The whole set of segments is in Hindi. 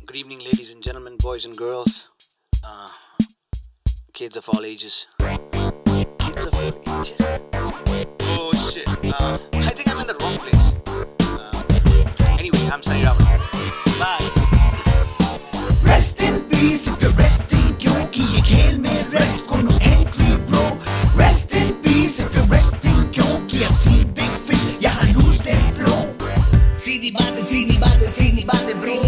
Good evening, ladies and gentlemen, boys and girls, uh, kids of all ages. Kids of all ages? Oh shit, I think I'm in the wrong place. Anyway, I'm Sunny Raman. Bye. Rest in peace if you're resting, क्योंकि ये खेल में rest को no entry bro. Rest in peace if you're resting, क्योंकि I've seen big fish यहाँ lose their flow. सीधी बातें free.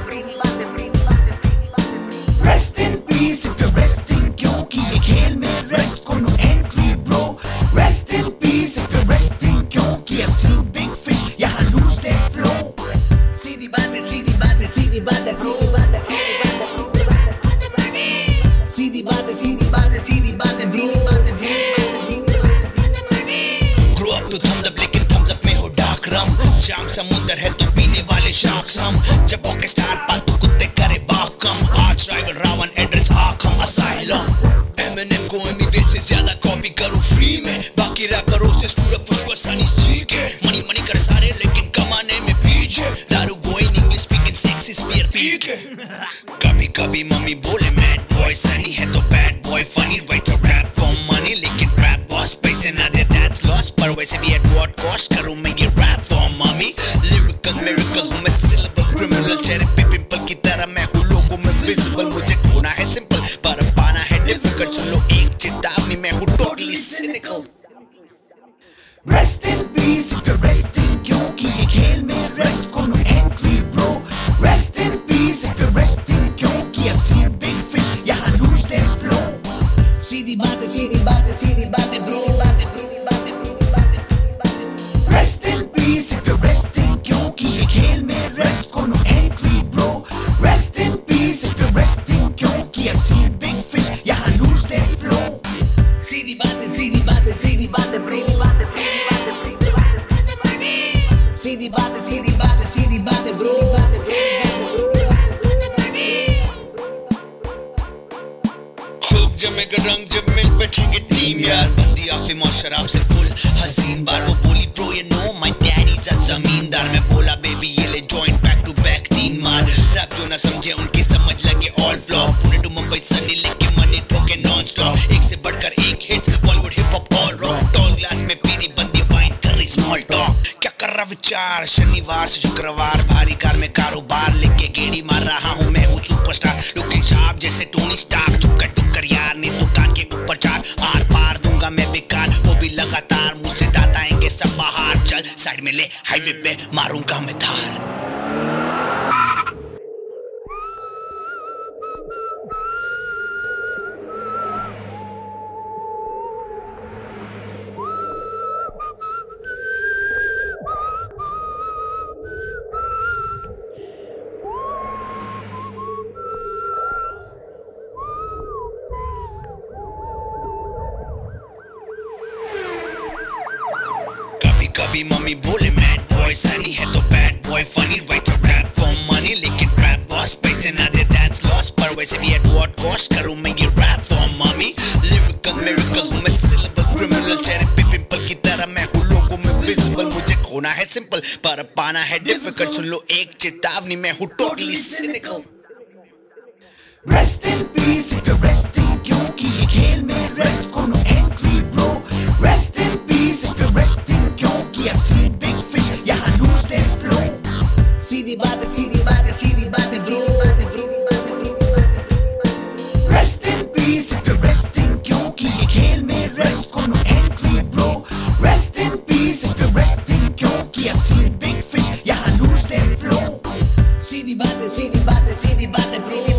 Rest in peace if you're resting, क्योंकि ये खेल में rest को no entry bro. Rest in peace if you're resting, क्योंकि I've seen big fish यहाँ lose their flow. सीधी बातें free. सीधी बातें Grow up to thumbs up लेकिन thumbs up में हो dark rum. शाम समुंदर है तो पीने वाले sharks हम. जब होके स्टार पालतू कुत्ते करे बाकम. Arch rival Ravan address Arkham asylum. Eminem को एमी से ज्यादा कॉपी करूँ free में. बाकी रैपरों से screw up for sure Sunny सीख है. मनी कर सारे लेकिन कमाने में पीछे. दारू going English speaking sexy spear peak है. कभी मम्मी बोले mad boy सनी है तो bad boy funny write a rap for money लेकिन rap boss पैसे ना दे that's lost पर वैसे भी at what cost करूँ मैं ये rap for mommy lyrical miracle हूँ मैं syllable criminal चेहरे पे पिंपल की तरह मैं हूँ लोगों में visible मुझे खोना है simple पर पाना है difficult सुन लो एक चेतावनी मैं हूँ totally cynical. Rest in peace if you're resting, क्योंकि ये खेल में rest को no entry bro. Rest in peace if you're resting, क्योंकि I've seen big fish यहाँ lose their flow. सीधी बातें bro. Rest in peace if you're resting, क्योंकि ये खेल में rest को no entry bro. Rest in peace if you're resting, क्योंकि I've seen big fish यहाँ lose their flow. सीधी बातें bro. सीधी बातें bro. खूब जमेगा रंग जब मिल बैठेंगे टीम यार. बंदी आफिम और शराब से फुल हसीन बार वो बोली bro you know my daddy's a जमींदार. मैं बोला baby ये ले joint back to back 3 मार. रैप जो ना समझे उनकी समझ लगे all flop. Pune to Mumbai Sunny लेके मनी ठोके non stop. एक से बढ़कर एक hit Bollywood hip hop all rock. Tall glass में पीनी बंदी वाइन कर रही small talk. क्या कर रहा विचार शनिवार से शुक्रवार भारी कार में कारोबार लेके गेड़ी मार रहा हूँ मैं हूँ सुपरस्टार. लुकिंग शार्प जैसे टोनी स्टार्क टुक्कर यार ने दुकान के ऊपर चार आर पार दूंगा मैं बेकार वो भी लगातार. मुझसे दाता आएंगे सब बाहर. चल साइड में ले हाईवे पे मारूंगा मैं धार. कभी मम्मी बोले mad boy सनी है तो bad boy funny write a rap for money लेकिन rap boss पैसे ना दे that's lost पर वैसे भी at what cost करूँ मैं ये rap for mommy lyrical miracle हूँ मैं syllable criminal चेहरे पे पिंपल की तरह मैं हूँ लोगों में visible मुझे खोना है simple पर पाना है difficult. सुन लो एक चेतावनी मैं हूँ totally cynical. Rest in peace if you're resting, क्योंकि ये खेल में rest को no entry bro. Rest in peace if you're resting, क्योंकि I've seen big fish यहाँ lose their flow. सीधी बातें bro. Rest in peace if you're resting, क्योंकि ये खेल में rest को no entry bro. Rest in peace if you're resting, क्योंकि I've seen big fish यहाँ lose their flow. सीधी बातें bro. सीधी बातें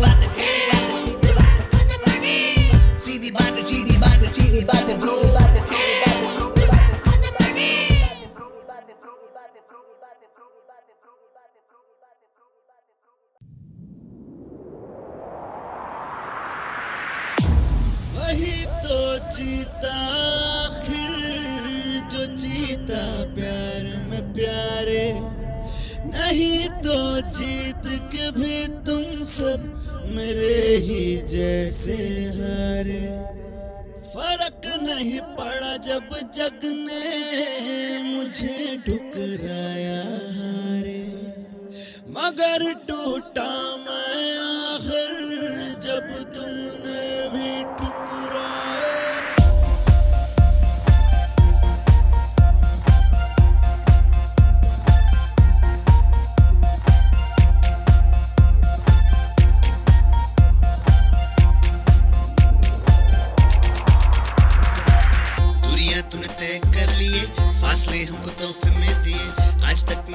bro. वही तो जीता आखिर जो जीता प्यार में प्यारे. नहीं तो जीत के भी तुम सब मेरे ही जैसे हारे. फर्क नहीं पड़ा जब जग ने मुझे ठुकराया हारे, मगर टूटा मैं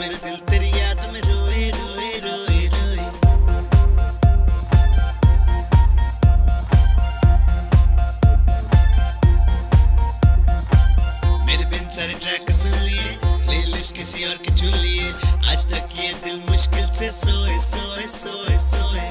मेरा दिल तेरी याद में रोए रोए रोए रोए। मेरे बिन सारे ट्रैक सुन लिए, प्लेलिस्ट किसी और के चुन लिए, आज तक ये दिल मुश्किल से सोए सोए सोए सोए।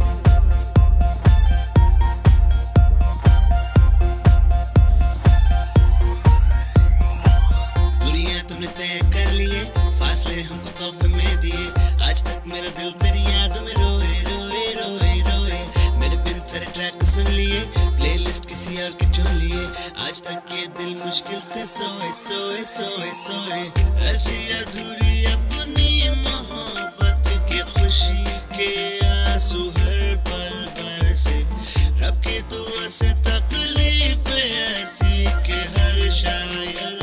तय कर लिए, फासले हमको तोहफे में दिए, आज तक मेरा दिल तेरी याद में रोए रोए रोए रोए। मेरे बिन सारे ट्रैक सुन लिए, प्लेलिस्ट किसी और के चुन लिए, आज तक ये दिल मुश्किल से सोए सोए सोए सोए। ऐसी अधूरी अपनी मोहब्बत की खुशी के आंसू हर पल बरसे, रब की दुआ से तकलीफ ऐसी कि हर शायर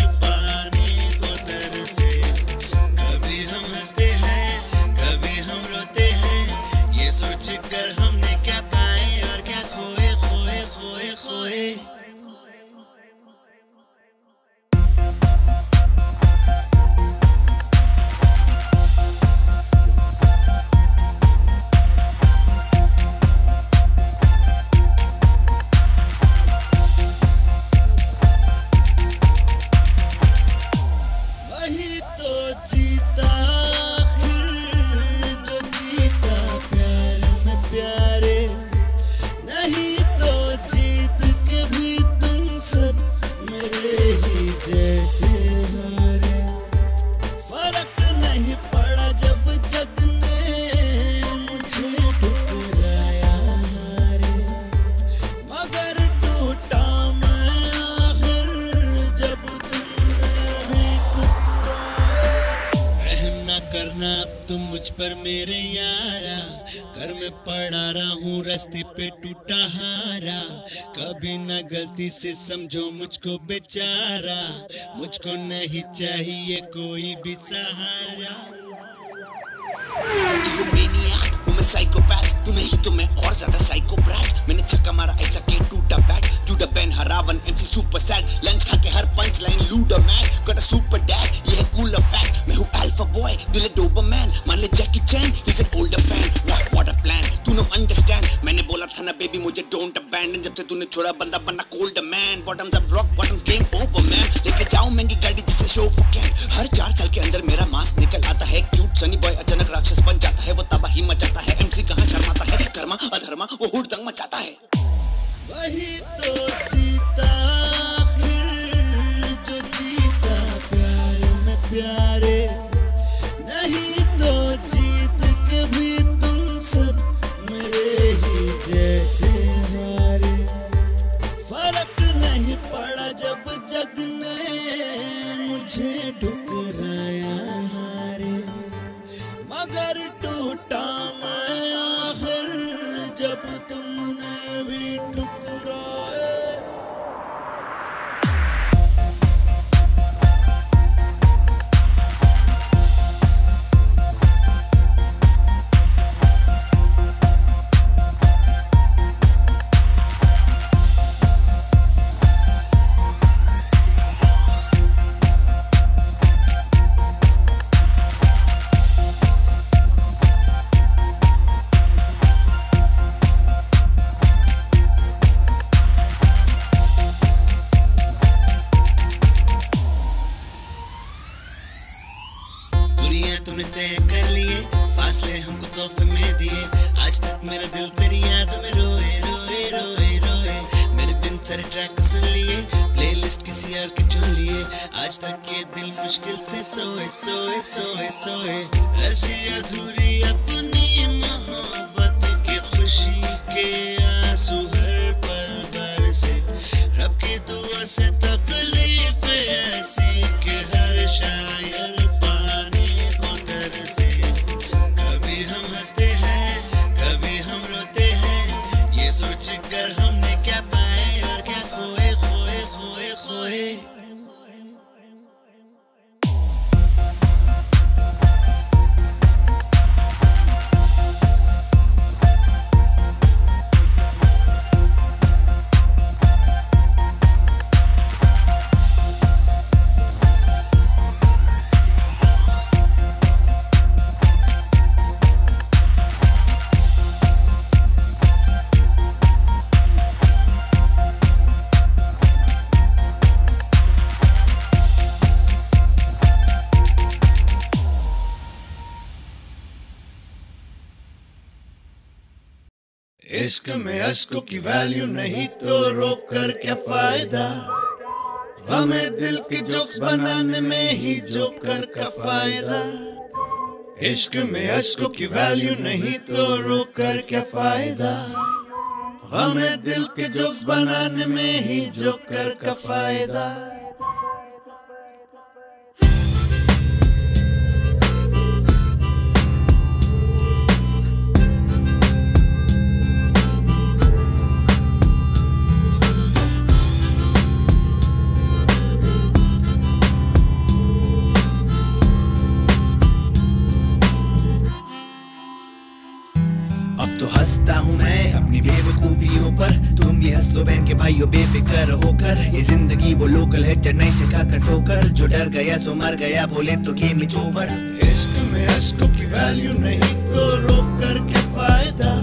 सोच कर हमने क्या पाए और क्या खोए खोए खोए खोए। वही तो जीता प्यारे, नहीं तो जीत के भी तुम सब मेरे ही जैसे हारे। फर्क नहीं पड़ा जब जग ने मुझे ठुकराया हारे, मगर टूटा मैं आखिर जब तुमने भी ठुकराया। रहम ना करना तुम मुझ पर मेरे यारा, घर में पड़ा रहा हूँ रास्ते पे टूटा हारा, कभी ना गलती से समझो मुझको बेचारा, मुझको नहीं चाहिए कोई भी सहारा। हूँ मैं साइकोपैथ, तुम्हें ही तो मैं और ज्यादा साइकोप्रैट। मैंने छक्का मारा ऐसा कि टूटा बैट, जूडा बैन हरावन एमसी सुपर सैड, लंच खा के हर पंच लाइन लूडर man, got a super dad ये है कूलर फैक्ट। मैं हूँ अल्फा बॉय दिल डोबरमैन, मान ले जैकी चैन ही is an older fan. What a plan तू नो अंडरस्टैंड, मैंने बोला था ना बेबी मुझे डोंट अबैंडन, जब से तूने छोड़ा बंदा बनना cold man. Bottoms up rock bottoms game over man, लेके जाऊं महंगी गाड़ी जिसे शो फॉर कैन। हर 4 साल के अंदर मेरा मास्क निकल आता है, क्यूट सनी बॉय अचानक राक्षस बन जाता है, वो तबाही मचाता है, एमसी कहां शर्माता है, कर्मा अधर्मा वो हुड़दंग मचाता है। वही तो जीता आखिर जो जीता प्यार में प्यारे, नहीं तो जीत के भी तुम सब मेरे ही जैसे हारे। फर्क नहीं पड़ा जब जग ने मुझे ठुकराया हारे, मगर टूटा मैं आखिर जब तुमने भी ठुकराया। तुमने तय कर लिए, फासले हमको तोहफे में दिए, आज तक मेरा दिल तेरी याद में रोए रोए रोए रोए। मेरे बिन सारे ट्रैक सुन लिए, प्लेलिस्ट किसी और के चुन लिए, आज तक ये दिल मुश्किल से सोए सोए सोए सोए। ऐसी अधूरी अपनी मोहब्बत की खुशी के आंसू हर पल बरसे, रब की दुआ से तकलीफ ऐसी कि हर शायर सोच कर हमने क्या पाए और क्या खोए खोए खोए खोए। इश्क में अश्कों की वैल्यू नहीं तो रोक कर क्या फायदा, हमें दिल के जोक्स बनाने में ही जोकर का फायदा। इश्क में अश्कों की वैल्यू नहीं तो रोक कर क्या फायदा, हमें दिल के जोक्स बनाने में ही जोकर का फायदा। अब तो हंसता हूँ मैं अपनी बेवकूफियों पर, तुम भी हंस लो बहन के भाइयों बेफिक्र होकर। ये जिंदगी वो लोकल है चढ़ाई चका का ठोकर, जो डर गया सो मर गया बोले तो गेम इज ओवर। इश्क में अश्कों की वैल्यू नहीं तो रोक कर क्या फायदा,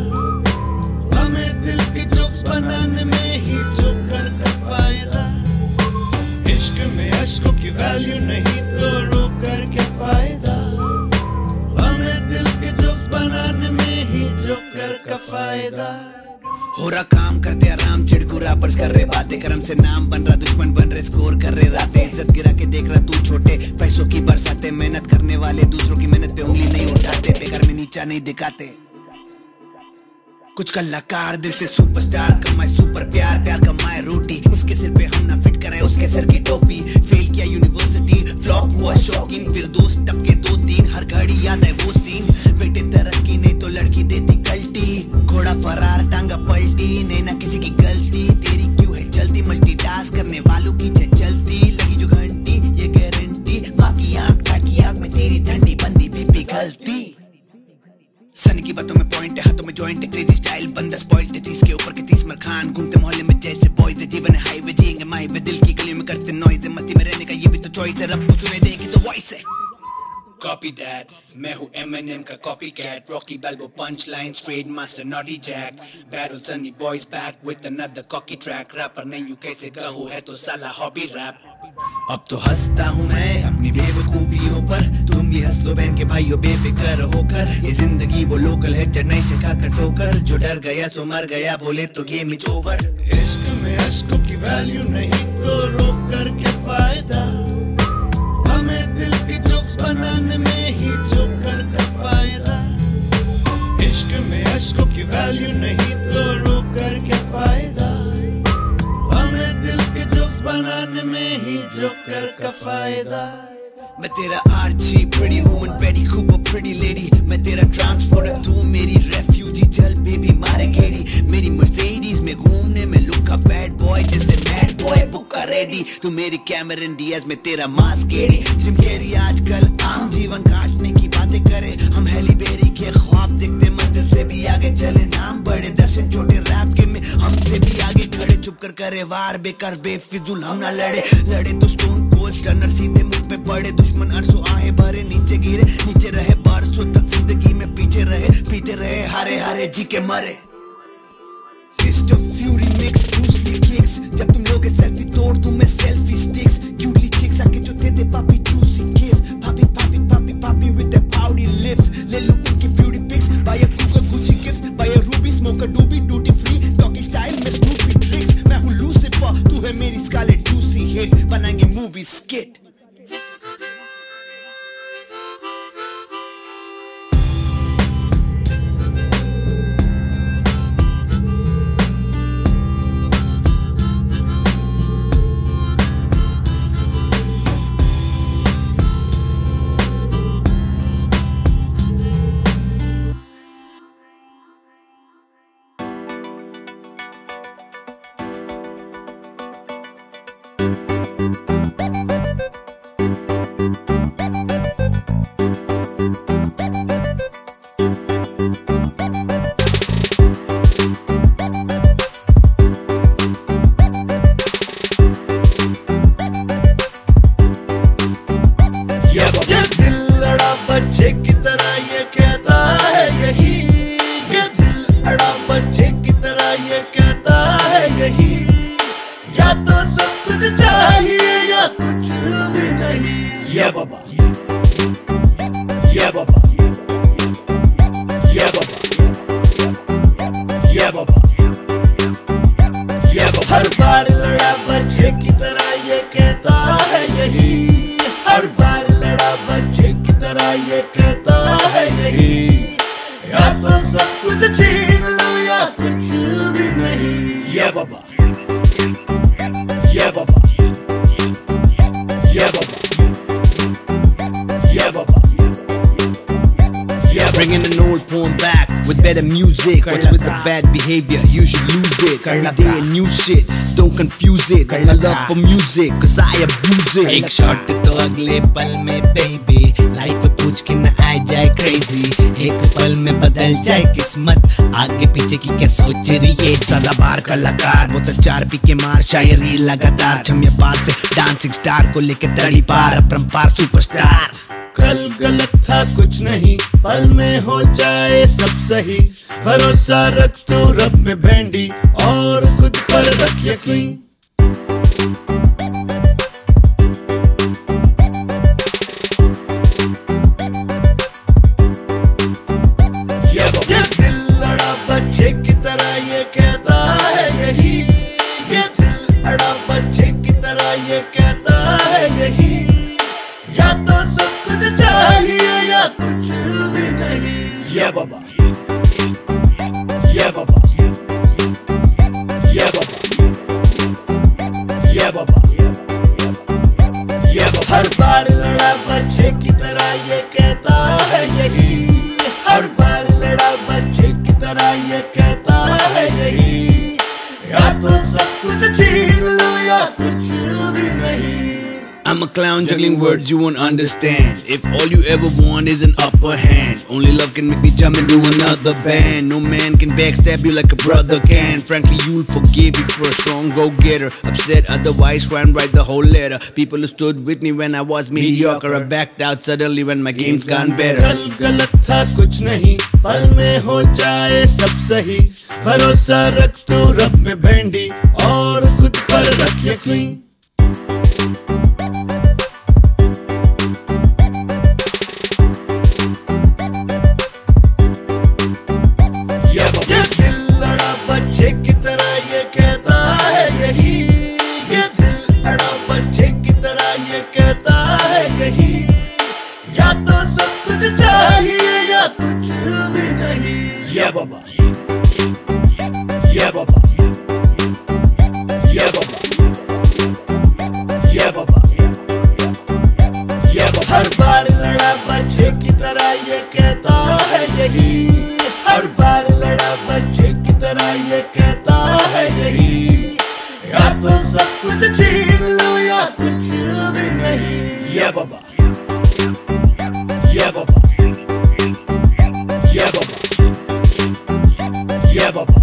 हमें दिल के जोक्स बनाने में ही जोकर का फायदा। इश्क में अश्कों की वैल्यू नहीं तो रोक कर क्या फायदा, हमें दिल के जोक्स बनाने में ही जोकर का फायदा। हो रहा काम करते आराम चिड़कुरा पर्स कर रहे बातें, कर्म से नाम बन रहा दुश्मन बन रहे स्कोर कर रहे रातें। इज्जत गिरा के देख रहा तू छोटे पैसों की बरसाते, मेहनत करने वाले दूसरों की मेहनत पे उंगली नहीं उठाते, बेकार में नीचा नहीं दिखाते। कुछ कलाकार दिल से सुपरस्टार कमाए सुपर प्यार, प्यार कमाए रोटी, इसके सिर पे हम ना फिट कराए उसके सिर की टोपी। फेल किया यूनिवर्सिटी फ्लॉप हुआ शौकीन, फिर दोस्त टपके 2-3 हर घड़ी याद है वो सीन। बेटे तरक्की नहीं तो लड़की देती कल्टी, घोड़ा फरार टांगा पलटी, नहीं ना किसी की गलती। तेरी क्यों है जल्दी मल्टीटास्क करने वालों की चलती, लगी जो घंटी ये गारंटी, माँ की आँख में तेरी ठंडी बंदी भी पिघलती। सन की बातों में पॉइंट है हाथों में जॉइंट है, क्रेजी स्टाइल बंदा स्पॉइल्ड है 30 के ऊपर के 30 मरखान। घूमते मोहल्ले में जैसे बॉयज, जीवन है हाईवे जिएंगे माईवे, दिल की गली में करते नॉइज है, मस्ती में रहने का ये भी तो चॉइस है, रब को सुने देगी तो वॉइस है। कॉपी दैट मैं हूँ Eminem का copy cat, Rocky Balboa punch line straight master naughty Jack, battle Sunny boys back with another cocky track. Rapper नहीं हूँ कैसे कहूँ है तो साला हॉबी रैप। अब तो हंसता हूँ मैं अपनी बेवकूफियों पर, तुम भी हंस लो बहन के भाइयों बेफिक्र होकर। ये जिंदगी वो लोकल है चढ़ाई चका का ठोकर, जो डर गया सो मर गया बोले तो गेम इज ओवर। इश्क में अश्कों की वैल्यू नहीं तो रोक कर क्या फायदा, हमें दिल के जोक्स बनाने में ही जोकर का फायदा। इश्क में अश्कों की वैल्यू नहीं तो रोक कर क्या फायदा, हमें दिल के जोक्स बनाने में ही जोकर का फायदा। मैं तेरा Archie pretty woman Paddy Cooper pretty lady, मैं तेरा ट्रांसपोर्टर तू मेरी रेफ्यूजी, चल बेबी मारे गेड़ी। मेरी मर्सिडीज में घूमने में लुक का बैड बॉय जैसे मैड बॉय बुका रेडी, तू मेरी कैमरन डियाज में तेरा मास्क केडी। जिम कैरी आजकल आम जीवन काटने की बातें करे, हम हेली बेरी के ख्वाब देखते मंजिल से भी आगे चले, नाम बड़े दर्शन छोटे रैप के में हमसे भी आगे खड़े। चुप कर करे वार बेकार बेफिजूल हम ना लड़े, लड़े तो स्टोन कोल्ड टनर सीधे मुंह पे पड़े, दुश्मन अरसों आहे भरे नीचे गिरे, नीचे रहे बरसों तक जिंदगी में पीछे रहे, पीते रहे हारे हारे जी के मरे। Fist of fury mix Bruce Lee kicks, जब तुम लोगे सेल्फी तोड़ दूं मैं सेल्फी स्टिक्स। क्यूटली चिक्स आके जो देते पापी जूसी किस, पापी पापी पापी पापी विद द पाउडी लिप्स। ले लो उनकी ब्यूटी पिक्स, बाय अ कुका Gucci gifts, buy a ruby smoke a doobie duty free, doggy style में स्नूपी ट्रिक्स। मैं हूँ लूसिफर तू है मेरी स्कारलेट जूसी हिट, बनाएंगे मूवी स्किट। बच्चे की तरह ये कहता है यही, हर बार लड़ा बच्चे की तरह ये कहता है यही, या तो सब कुछ छीन लूं या कुछ भी नहीं। ये बाबा, ये बाबा, ये बाबा, ये बाबा। Bringing an old poem back with better music. What's with the bad behavior? You should lose it. Every day a new shit, don't confuse it. My love for music, cause I abuse it. एक शॉट तो अगले पल में baby, लाइफ पूछ के न आ जाए crazy, एक पल में बदल जाए किस्मत, आगे पीछे की क्या सोच रही है। सदाबहार कलाकार बोतल 4 पी के मार, शायरी लगातार छमिया बात से डांसिंग स्टार को लेके तड़ी पार, अपरंपार सुपरस्टार। कल गलत था कुछ नहीं, पल में हो जाए सब सही, भरोसा रख तू रब में भेंडी और खुद पर रख यकीन। ये दिल लड़ा बच्चे की तरह ये कहता है यही, ये दिल लड़ा बच्चे की तरह ये कहता है यही, या तो सब कुछ चाहिए या कुछ भी नहीं। ये बाबा, ये बाबा, ये बाबा, ये बाबा, ये बाबा। हर बार लड़ा बच्चे की तरह ये कहता है यही, हर बार लड़ा बच्चे की तरह ये कहता है यही, या तो सब कुछ छीन लूं या कुछ भी नहीं। I'm a clown juggling words you won't understand. If all you ever want is an upper hand, only love can make me jump into another band. No man can backstab you like a brother can. Frankly, you'll forgive if you're a strong go-getter. Upset otherwise, try and write the whole letter. People who stood with me when I was mediocre, I backed out suddenly when my game's gone better. कल गलत था कुछ नहीं, पल में हो जाए सब सही, भरोसा रख तू रब में भेंडी और खुद पर रख यकीन। ये दिल लड़ा बच्चे की तरह ये कहता है यही, ये दिल लड़ा बच्चे की तरह ये कहता है यही, या तो सब कुछ चाहिए या कुछ भी नहीं। ये बाबा, ये बाबा, ये बाबा, ये बाबा, ये बाबा। हर बार लड़ा बच्चे की तरह ये कहता है यही, हर बार लड़ा बच्चे की तरह ये कहता है यही, या तो सब कुछ छीन लूं या कुछ भी नहीं। ये बाबा, ये बाबा, ये बाबा, ये बाबा,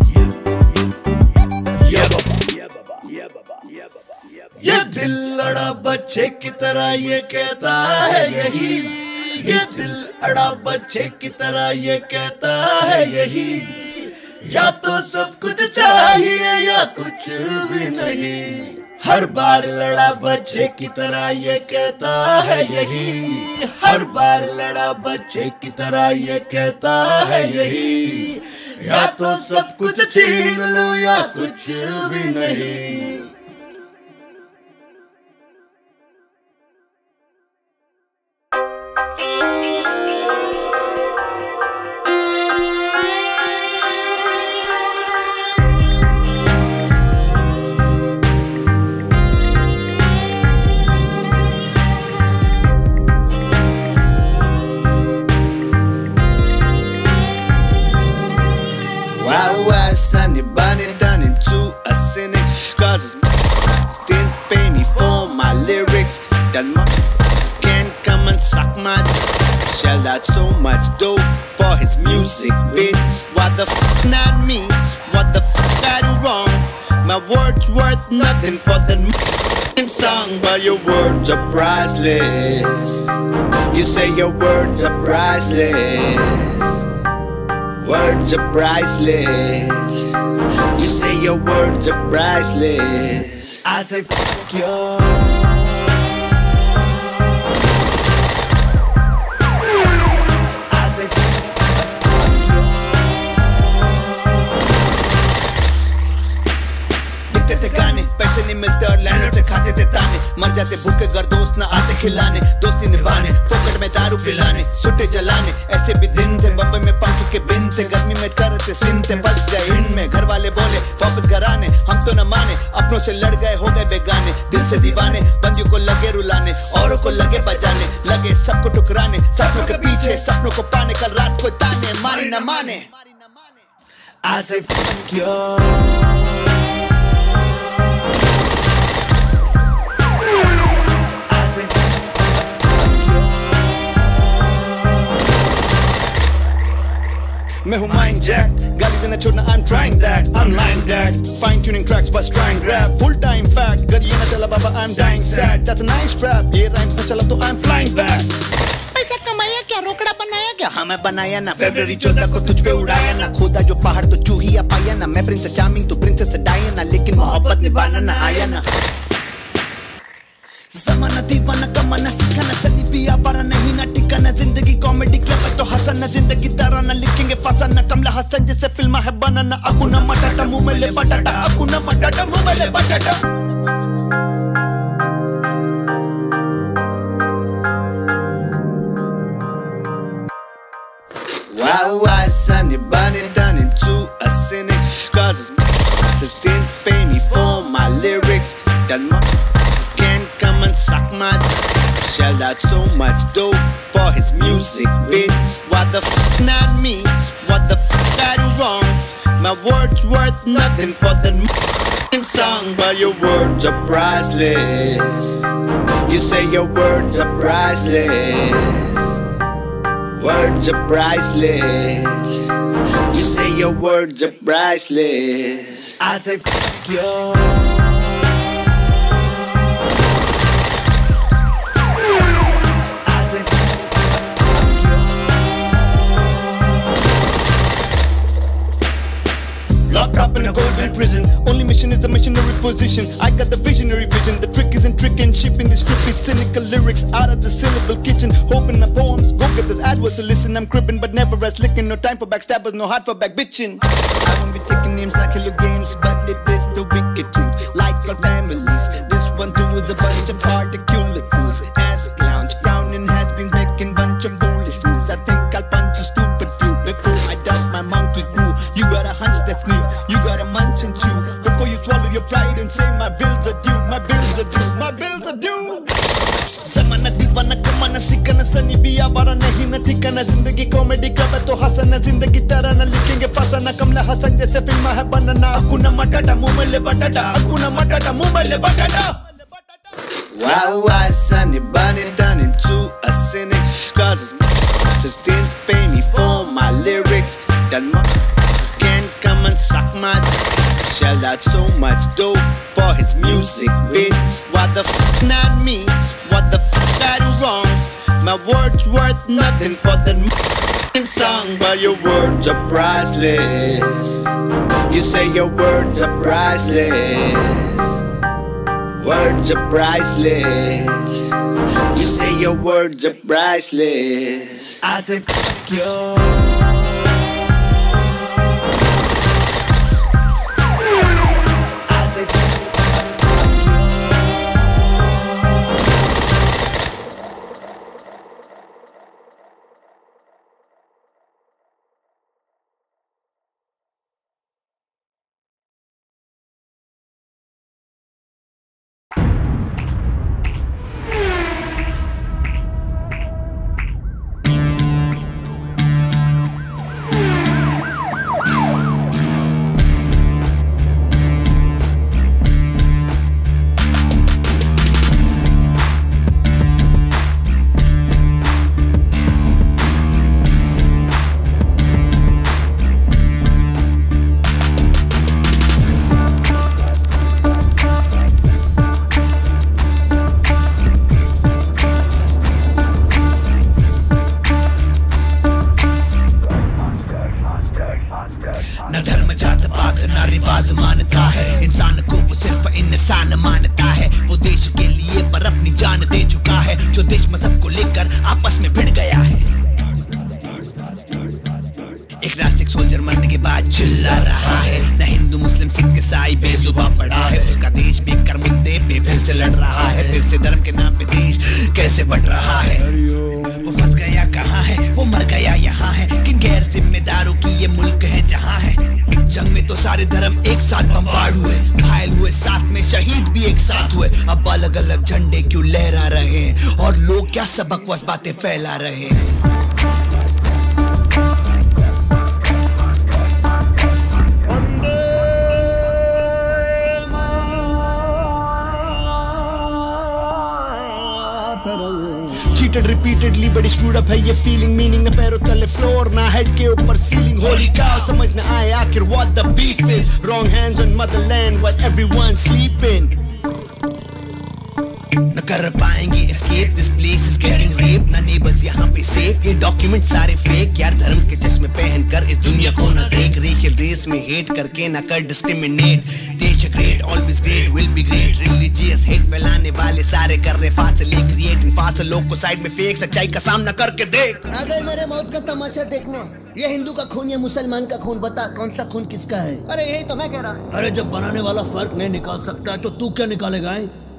ये बाबा, ये बाबा, ये बाबा, ये बाबा। ये दिल लड़ा बच्चे की तरह ये कहता है यही, ये दिल अड़ा बच्चे की तरह ये कहता है यही, या तो सब कुछ चाहिए या कुछ भी नहीं। हर बार लड़ा बच्चे की तरह ये कहता है यही, हर बार लड़ा बच्चे की तरह ये कहता है यही, या तो सब कुछ छीन लूं या कुछ भी नहीं। Sunny bunny done into a cynic, cause it's didn't pay me for my lyrics. That my can come and suck my shelled out so much dough for his music bit. What the f not me? What the f I do wrong? My words worth nothing for that song, but your words are priceless. You say your words are priceless. Words are priceless. You say your words are priceless. I say fuck you. I say fuck you. लिखते थे गाने, पैसे नहीं मिलते और लैंड खिलाने, दोस्ती निभाने, फोकट में दारू पिलाने, सुट्टे जलाने। ऐसे भी दिन थे बम्बई में पंख के बिन थे, गर्मी में चरते सिन थे, फंस गए इनमें। घर वाले बोले वापस घर आने, हम तो न माने, अपनों से लड़ गए हो गए बेगाने। दिल से दीवाने, बंदियों को लगे रुलाने, औरों को लगे बजाने, लगे सबको टुकराने, सपनों के पीछे सपनों को पाने, कल रात को ताने मारी न माने। I say fuck you. I say fuck you. मैं हूँ माइंड जैक, गाली देना छोड़ना I'm trying that, I'm lying that. Fine tuning tracks bust trying rap, full time fact. अगर ये ना चला बाबा I'm dying sad. That's a nice rap, ये rhymes ना चला तो I'm flying back. पैसा कमाया क्या, रोकड़ा बनाया क्या, हाँ मैं बनाया ना। फरवरी 14 को तुझ पे उड़ाया ना, खोदा जो पहाड़ तो चूहिया पाया ना। मैं प्रिंस चार्मिंग तो प्रिंसेस डायना, लेकिन मोहब्बत निभाना ना आया ना। जमाना दीवाना कमाना सीखना, सनी पिया पारा नहीं ना टिकाना। जिंदगी कॉमेडी क्लब तो हंसना, जिंदगी तराना, लिखेंगे फसाना। कमला हसन जैसे फिल्म है बनाना। अकुना मटाटा मुंह में ले बटाटा, अकुना मटाटा मुंह में ले बटाटा। Why Sunny Bunny done into a cynic? Cause this didn't pay me for my lyrics. That can come and suck my shelled out so much dough for his music bit. What the f not me? What the f I do wrong? My words worth nothing for that song, but your words are priceless. You say your words are priceless. Words are priceless. You say your words are priceless. I say fuck you. I say fuck you. Locked up in a golden prison. Only mission is the missionary position. I got the visionary vision. The trick isn't tricking, shipping the strictly cynical lyrics out of the syllable kitchen. Hoping my poems go get those AdWords to listen. I'm cribbing but never as licking. No time for backstabbers, no heart for back bitching. I won't be taking names like Hello Games, but it is the wicked truth. Like all families, this one too is a bunch of articulate fools. Ass clowns, frowning has-beens, making bunch of foolish rules. I think I'll punch a stupid few before I dump my monkey crew. You got a hunch that's new, you got a munch and chew. Before you swallow your pride and say my bills are due, my bills are due, my bills are due. ज़माना दीवाना कमाना सीखना, सनी बिया बारा नहीं ना ठिकाना। जिंदगी कॉमेडी क्लब है तो हंसना, जिंदगी तराना, लिखेंगे फसाना। कमला हसन जैसे फिल्म है बनाना। अकुना मटाटा मुंह में ले बटाटा, अकुना मटाटा मुंह में ले बटाटा। Why Sunny Bunny done into a cynic? Cause this didn't pay me for my lyrics. That can come and suck my shelled out so much dough for his music bit. What the f not me? What the f I do wrong? My words worth nothing for that song, but your words are priceless. You say your words are priceless. Words are priceless. You say your words are priceless. I say fuck you. एक नास्तिक सोल्जर मरने के बाद चिल्ला रहा है, न हिंदू मुस्लिम सिख ईसाई बेजुबां पड़ा है। उसका देश बेकार मुद्दे पे फिर से लड़ रहा है, फिर से धर्म के नाम पे देश कैसे बढ़ रहा है। वो फंस गया कहाँ है, वो मर गया यहाँ है, किन गैर जिम्मेदारों की ये मुल्क है जहाँ है। जंग में तो सारे धर्म एक साथ बम्बार्ड हुए, घायल हुए साथ में, शहीद भी एक साथ हुए। अब अलग अलग झंडे क्यों लहरा रहे हैं और लोग क्या सब बकवास बातें फैला रहे हैं। Cheated repeatedly बड़ी screwed up है ये feeling, meaning ना पैरों तले floor ना head के ऊपर ceiling। Holy cow समझ ना आए आखिर what the beef is, wrong hands on motherland while everyone's sleeping। न कर पाएंगे escape, this place is getting raped, ना neighbors यहाँ पे safe, ये डॉक्यूमेंट सारे फेक। यार धर्म के चश्मे पहन कर इस दुनिया को न देख, रेशियल रेस में हेट करके ना कर डिस्क्रिमिनेट। देश great, always great, will be great. Religious hate फैलाने वाले सारे कर रहे फासले क्रिएट, इन फासलों को साइड में फेक, सच्चाई का सामना करके देख। आ गए मेरे मौत का तमाशा देखने, ये हिंदू का खून या मुसलमान का खून, बता कौन सा खून किसका है। अरे यही तो मैं कह रहा। अरे जब बनाने वाला फर्क नहीं निकाल सकता तो तू क्या निकालेगा?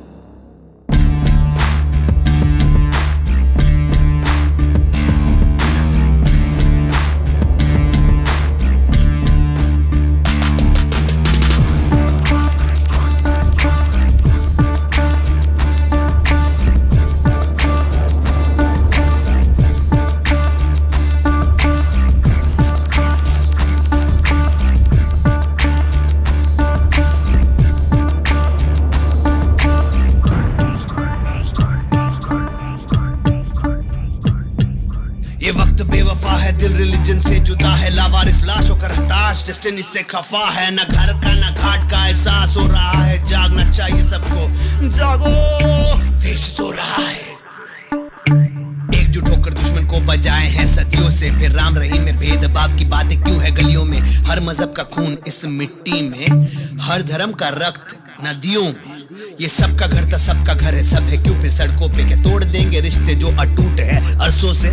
ये वक्त बेवफा है, दिल रिलीजन से जुदा है, लावारिस लाश होकर हताश डेस्टिनी से खफा है। ना घर का ना घाट का एहसास हो रहा है, जागना चाहिए सबको, जागो देश सो रहा है। एकजुट होकर दुश्मन को बजाए हैं सदियों से, फिर राम रहीम में भेदभाव की बातें क्यों है गलियों में। हर मजहब का खून इस मिट्टी में, हर धर्म का रक्त नदियों में। ये सबका घर था सबका घर है, सब है क्यों फिर सड़कों पे, क्या तोड़ देंगे रिश्ते जो अटूट है अरसों से।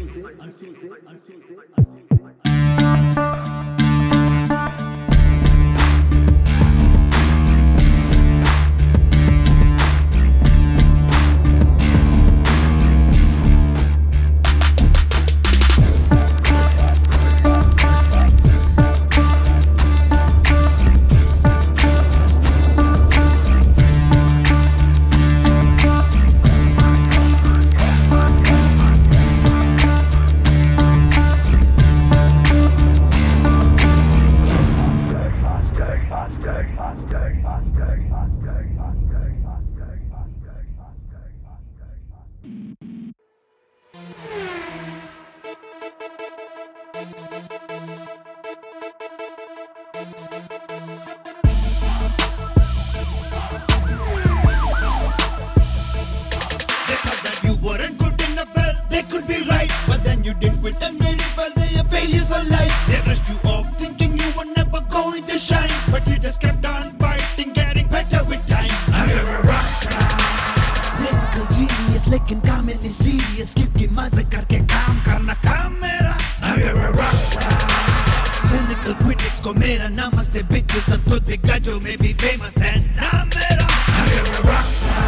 You didn't quit and made it well, they are failures for life. They brushed you off thinking you were never going to shine, but you just kept on fighting, getting better with time. I'm a rockstar, lyrical genius, लेकिन काम में नहीं serious, क्योंकि मजे करके काम करना काम मेरा। I'm a rockstar, cynical critics को मेरा नमस्ते bitches, सब तो दिग्गजों में भी famous है नाम मेरा। I'm a rockstar,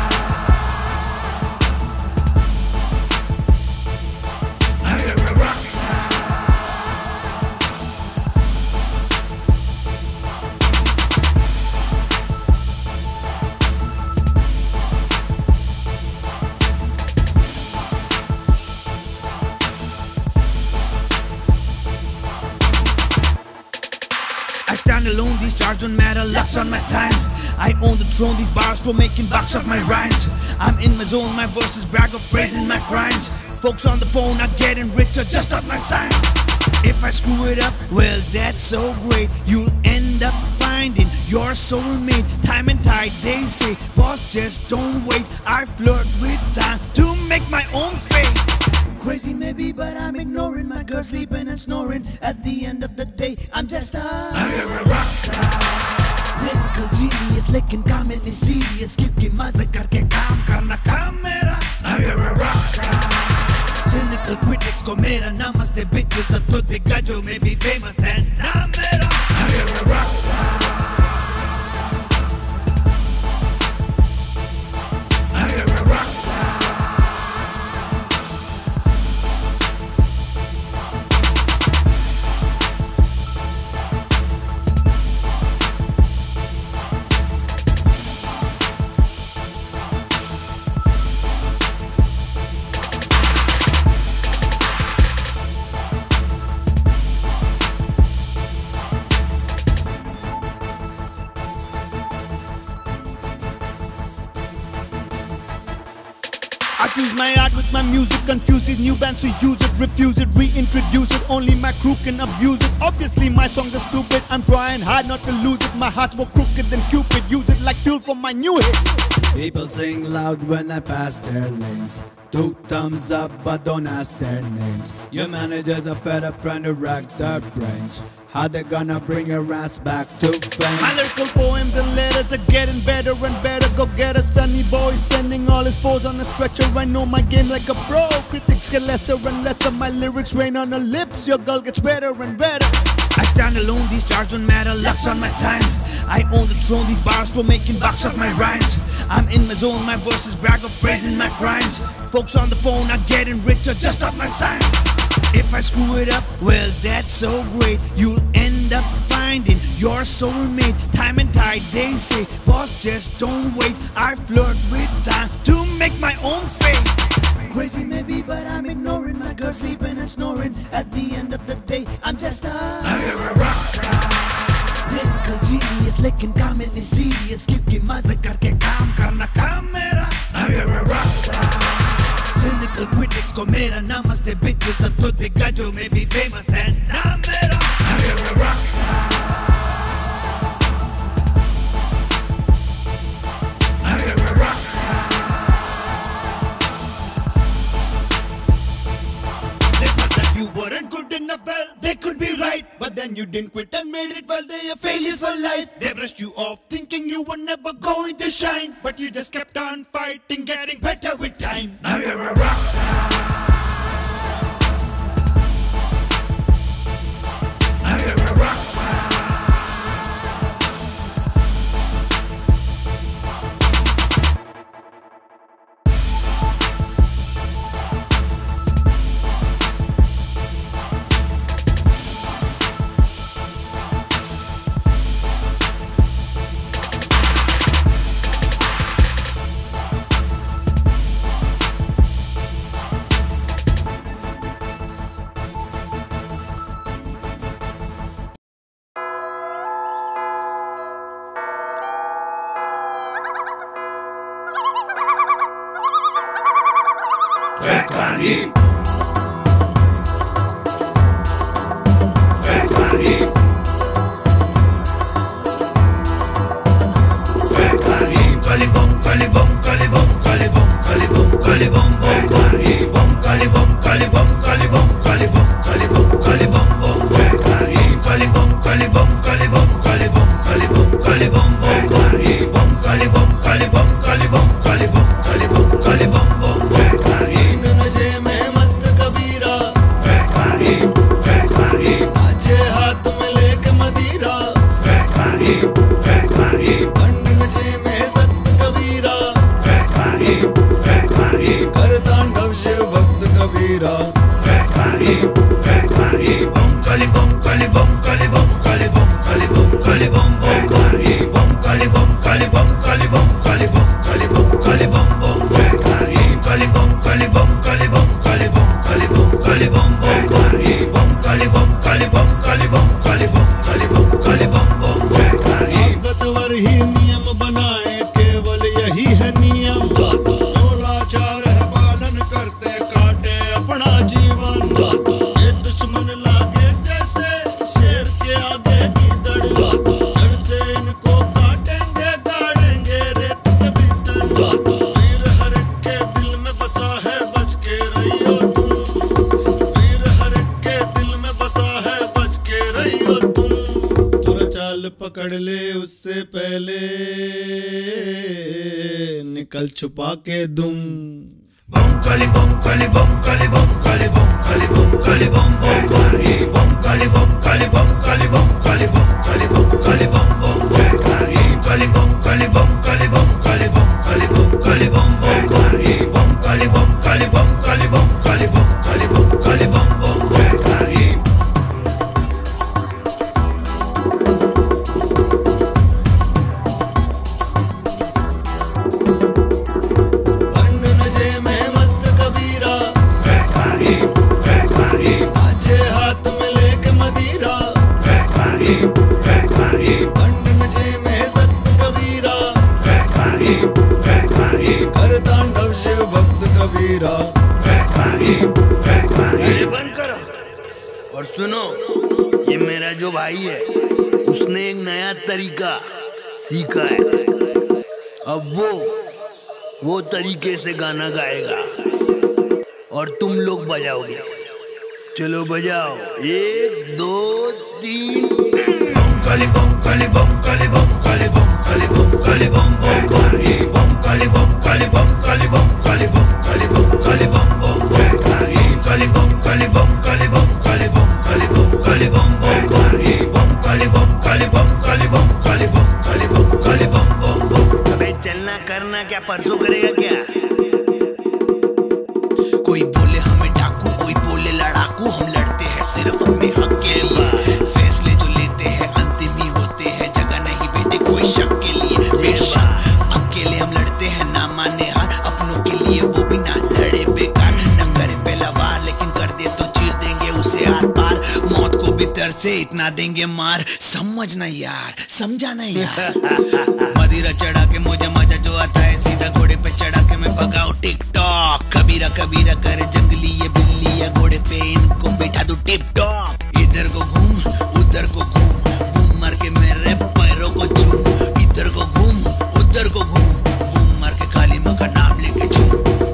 I stand alone, these stars don't matter, luck's on my time. I own the throne, these bars for making bucks of my rhymes. I'm in my zone, my verses brag of praising my crimes. Folks on the phone are getting richer, just up my sign. If I screw it up, well that's so great. You'll end up finding your soulmate. Time and tide, they say, boss just don't wait. I flirt with time to make my own fate. Crazy maybe, but I'm ignoring my girl sleeping and snoring. At the end of the day, I'm just a rockstar, lyrical genius, लेकिन काम में नहीं serious, क्योंकि मजे करके काम करना काम मेरा। I'm a rockstar, cynical critics को मेरा नमस्ते bitch, bitches अब तो दिग्गजों में भी famous है नाम मेरा Now you're a rockstar Now you're a rockstar I fuse my art with my music, confuse these new bands who use it, refuse it, reintroduce it. Only my crew can abuse it. Obviously my songs are stupid. I'm trying hard not to lose it. My heart's more crooked than Cupid. Use it like fuel for my new hit. People sing loud when I pass their lanes. 2 thumbs up, but don't ask their names. Your managers are fed up trying to rack their brains. How they gonna bring your ass back to fame? My lyrical poems and letters are getting better and better. Go get a sunny boy sending all his foes on a stretcher. I know my game like a pro. Critics get lesser and lesser. My lyrics rain on her lips. Your girl gets better and better. I stand alone, these stars don't matter, luck's on my time. I own the throne, these bars for making bucks of my rhymes. I'm in my zone, my verses brag of praising my crimes. Folks on the phone are getting richer, just up my sign. If I screw it up, well that's so great. You'll end up finding your soulmate. Time and tide, they say, boss just don't wait. I flirt with time to make my own fate. Crazy maybe, but I'm ignoring my girl sleeping and snoring. At the end of the day, I'm just a rockstar. lyrical genius, लेकिन काम में serious क्योंकि मजे करके काम करना काम मेरा. Now you're a rockstar. Cynical critics को मेरा namaste bitches अब तो दिग्गजों में भी famous है नाम मेरा. Now you're a rockstar. Now you're a rockstar. They thought that you weren't good enough, well, they could be right. But then you didn't quit and made it, well, they are failures for life. They brushed you off thinking you were never going to shine. But you just kept on fighting, getting better with time. Now you're a rockstar. Now you're a rockstar. Trekari. Trekari. Trekari. Kalibom, kalibom, kalibom, kalibom, kalibom, kalibom, bom. Trekari. Bom, kalibom, kalibom, kalibom, kalibom, kalibom, kalibom, bom. Trekari. Kalibom, kalibom, kalibom, kalibom, kalibom, kalibom, bom. Trekari. Bom, kalibom, kalibom, kalibom, kalibom, kalibom, kalibom, bom. Trekari. पकड़ ले उससे पहले निकल छुपा के दुम Bum kali bum kali bum kali bum kali bum kali bum kali bum bum bum kali bum kali bum kali bum kali bum kali bum kali bum bum kali bum kali bum kali bum kali bum kali bum kali bum bum bum kali bum kali bum kali bum kali bum kali bum kali bum bum और सुनो, ये मेरा जो भाई है उसने एक नया तरीका सीखा है। अब वो तरीके से गाना गाएगा और तुम लोग बजाओगे। चलो बजाओ, 1 2 3। Kali bum kali bum kali bum kali bum kali bum kali bum bum bum kali bum kali bum kali bum kali bum kali bum kali bum bum kali bum kali bum kali bum kali bum kali bum kali bum bum kali bum kali bum kali bum kali bum kali bum kali bum bum। अबे चलना करना क्या परसों करेगा क्या? कोई बोले हमें डाकू, कोई बोले लड़ाकू, हम लड़ते हैं सिर्फ अपने हक के लिए। फैसले जो लेते हैं अंतिम ही होते हैं, जगह नहीं बेटे कोई शक के लिए। बेशक अकेले हम लड़ते हैं, ना माने हार अपनों के लिए, वो भी ना लड़े बेकार। न करे पहला वार लेकिन कर दे तो चीर देंगे उसे आर पार। मौत को भी दर से इतना देंगे मार, समझना यार, समझाना यार। मदिरा चढ़ा के मुझे मजा जो आता है, सीधा घोड़े पे चढ़ा के मैं भगाऊं टिकटॉक। कबीरा कबीरा करे जंगली ये बिल्ली, या घोड़े पे इनको बैठा दो टिप टॉप। इधर को घूम उधर को घूम, बूम मार के मेरे पैरों को चूम। इधर को घूम उधर को घूम, बूम मार के काली माँ का नाम लेके चूम।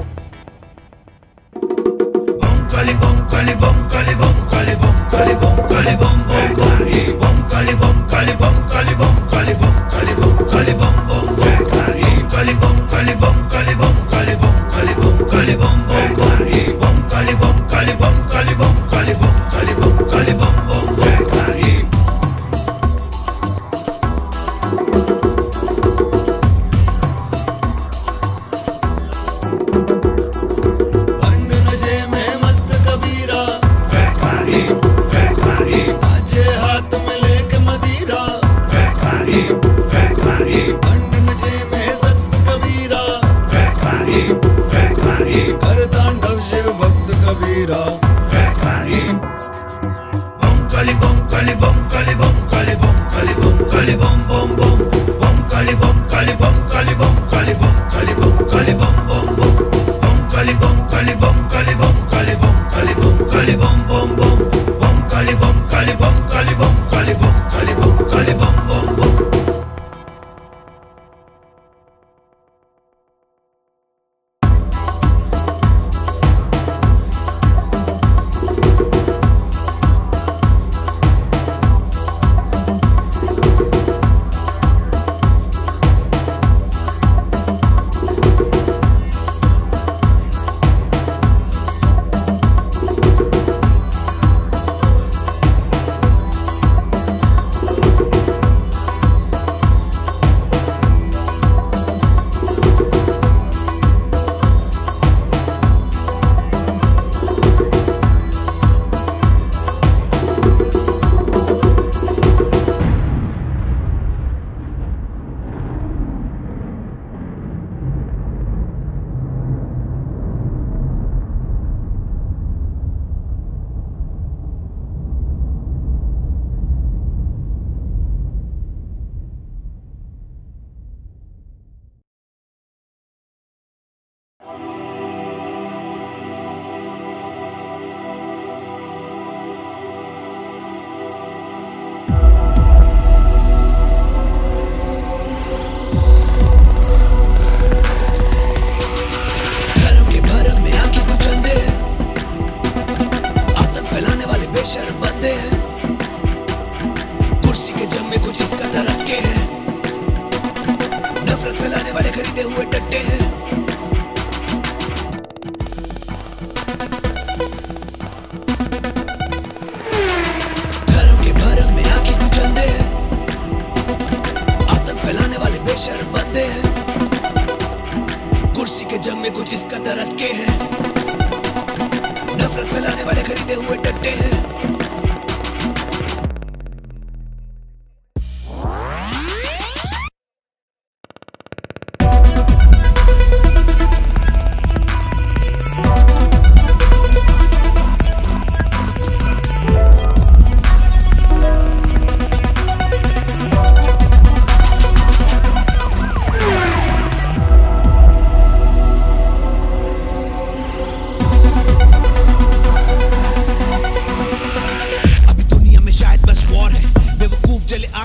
Bum kali bum kali bum kali bum kali bum kali bum kali bum bum kali bum kali bum kali bum kali bum kali bum kali bum bum kali bum kali bum kali bum kali bum kali bum kali bum bum kali bum kali bum kali bum kali bum kali bum kali bum bum।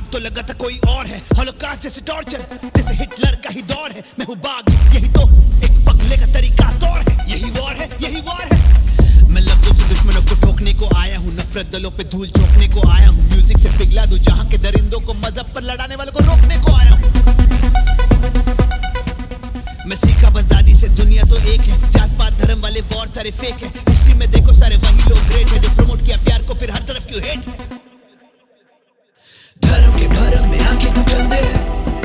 अब तो लगा था कोई और है, हॉलोकास्ट जैसे टॉर्चर, जैसे हिटलर का ही दौर है। मैं हूँ बागी, यही तो एक पगले का तरीका तौर है, यही वॉर है, यही वॉर है। मैं लफ्जों से दुश्मनों को ठोकने को आया हूँ, नफरत दलों पे धूल झोंकने को आया हूँ, म्यूजिक से पिघला दूं जहाँ के दरिंदों को, मजहब पर लड़ाने वालों को रोकने को आया हूँ। मैं सीखा बस दादी से, दुनिया तो एक है, जात पात धर्म वाले वॉर सारे फेक है। हिस्ट्री में देखो सारे वही लोग ग्रेट है, जो प्रमोट किया प्यार को फिर हर तरफ क्यों हेट है। धर्म के भरम में आंखें कुछ अंधे हैं,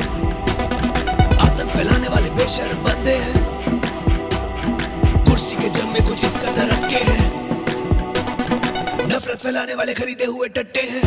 आतंक फैलाने वाले बेशर्म बंदे हैं, कुर्सी के जम में कुछ इस कदर अटके हैं, नफरत फैलाने वाले खरीदे हुए टट्टे हैं।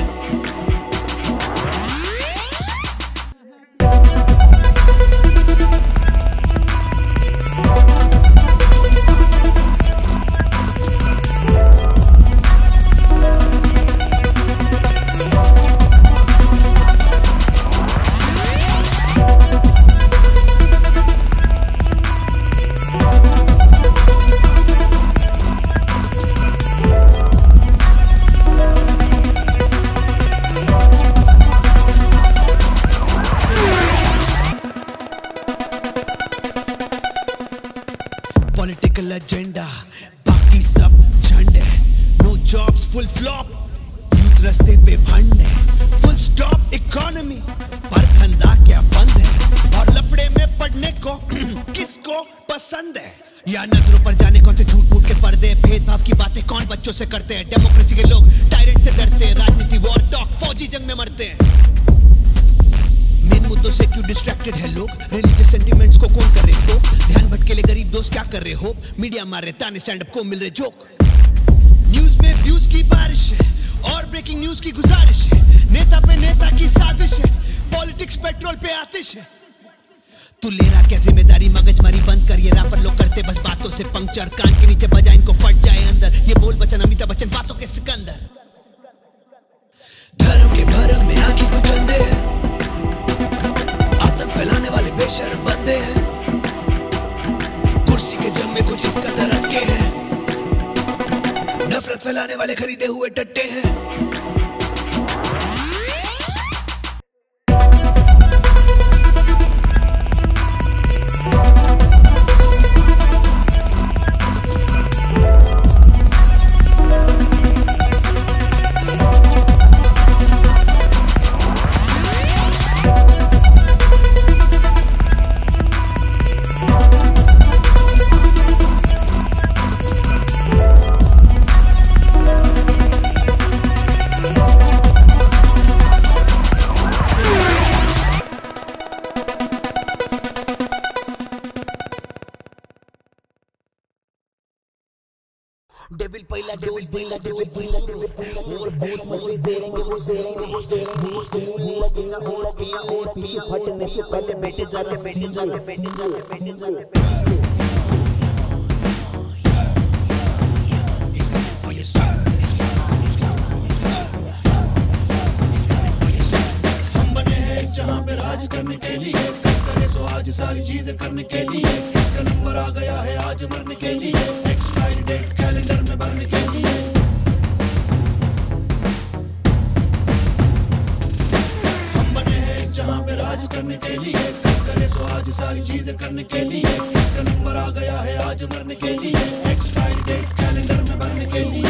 पॉलिटिकल एजेंडा बाकी सब झंड है, no jobs full flop, youth रास्ते पे भंड है, फुल स्टॉप इकोनॉमी पर धंधा क्या बंद है, और लफड़े में पड़ने को किसको पसंद है। या नजरों पर जाने कौन से झूठ मूठ के पर्दे, भेदभाव की बातें कौन बच्चों से करते हैं, डेमोक्रेसी के लोग टायरेंट से डरते हैं, राजनीति वॉर टॉक फौजी जंग में मरते हैं। मेन मुद्दों से क्यों डिस्ट्रैक्टेड है लोग, रिलीजियस सेंटिमेंट्स को कौन कर रहे हो, ध्यान भटके ले गरीब दोस्त क्या कर रहे हो, मीडिया मार रहे ताने, स्टैंड अप को मिल रहे जोक, न्यूज में व्यूज की बारिश है और ब्रेकिंग न्यूज की गुजारिश है, नेता पे नेता की साजिश है, पॉलिटिक्स पेट्रोल पे आतिश है। तू ले रहा क्या जिम्मेदारी, मगजमारी बंद कर, ये रैपर लोग करते बस बातों से पंक्चर, कान के नीचे बजा इनको फट जाए अंदर, ये बोल बचन अमिताभ बच्चन बातों के सिकंदर। धर्म के भरम में आंखें कुछ अंधे हैं, आतंक फैलाने वाले बेशर्म बंदे हैं, कुर्सी के जम में कुछ इस कदर अटके हैं, नफरत फैलाने वाले खरीदे हुए टट्टे हैं। डेविल पहला डोज देगा और बहुत मजे देंगे वो देंगे, बहुत कूल लगेगा और पिया और पीछे फटने से पहले बेटे जरा हम बने हैं जहाँ पे राज करने के लिए, कल करे सो आज सारी चीजें करने के लिए, इसका नंबर आ गया है आज मरने के लिए, एक्सपायरी डेट कैलेंडर में भरने के लिए। हम बने हैं जहाँ पे राज करने के लिए, कल करे सो आज सारी चीजें करने के लिए, इसका नंबर आ गया है आज मरने के लिए, एक्सपायरी डेट कैलेंडर में भरने के लिए।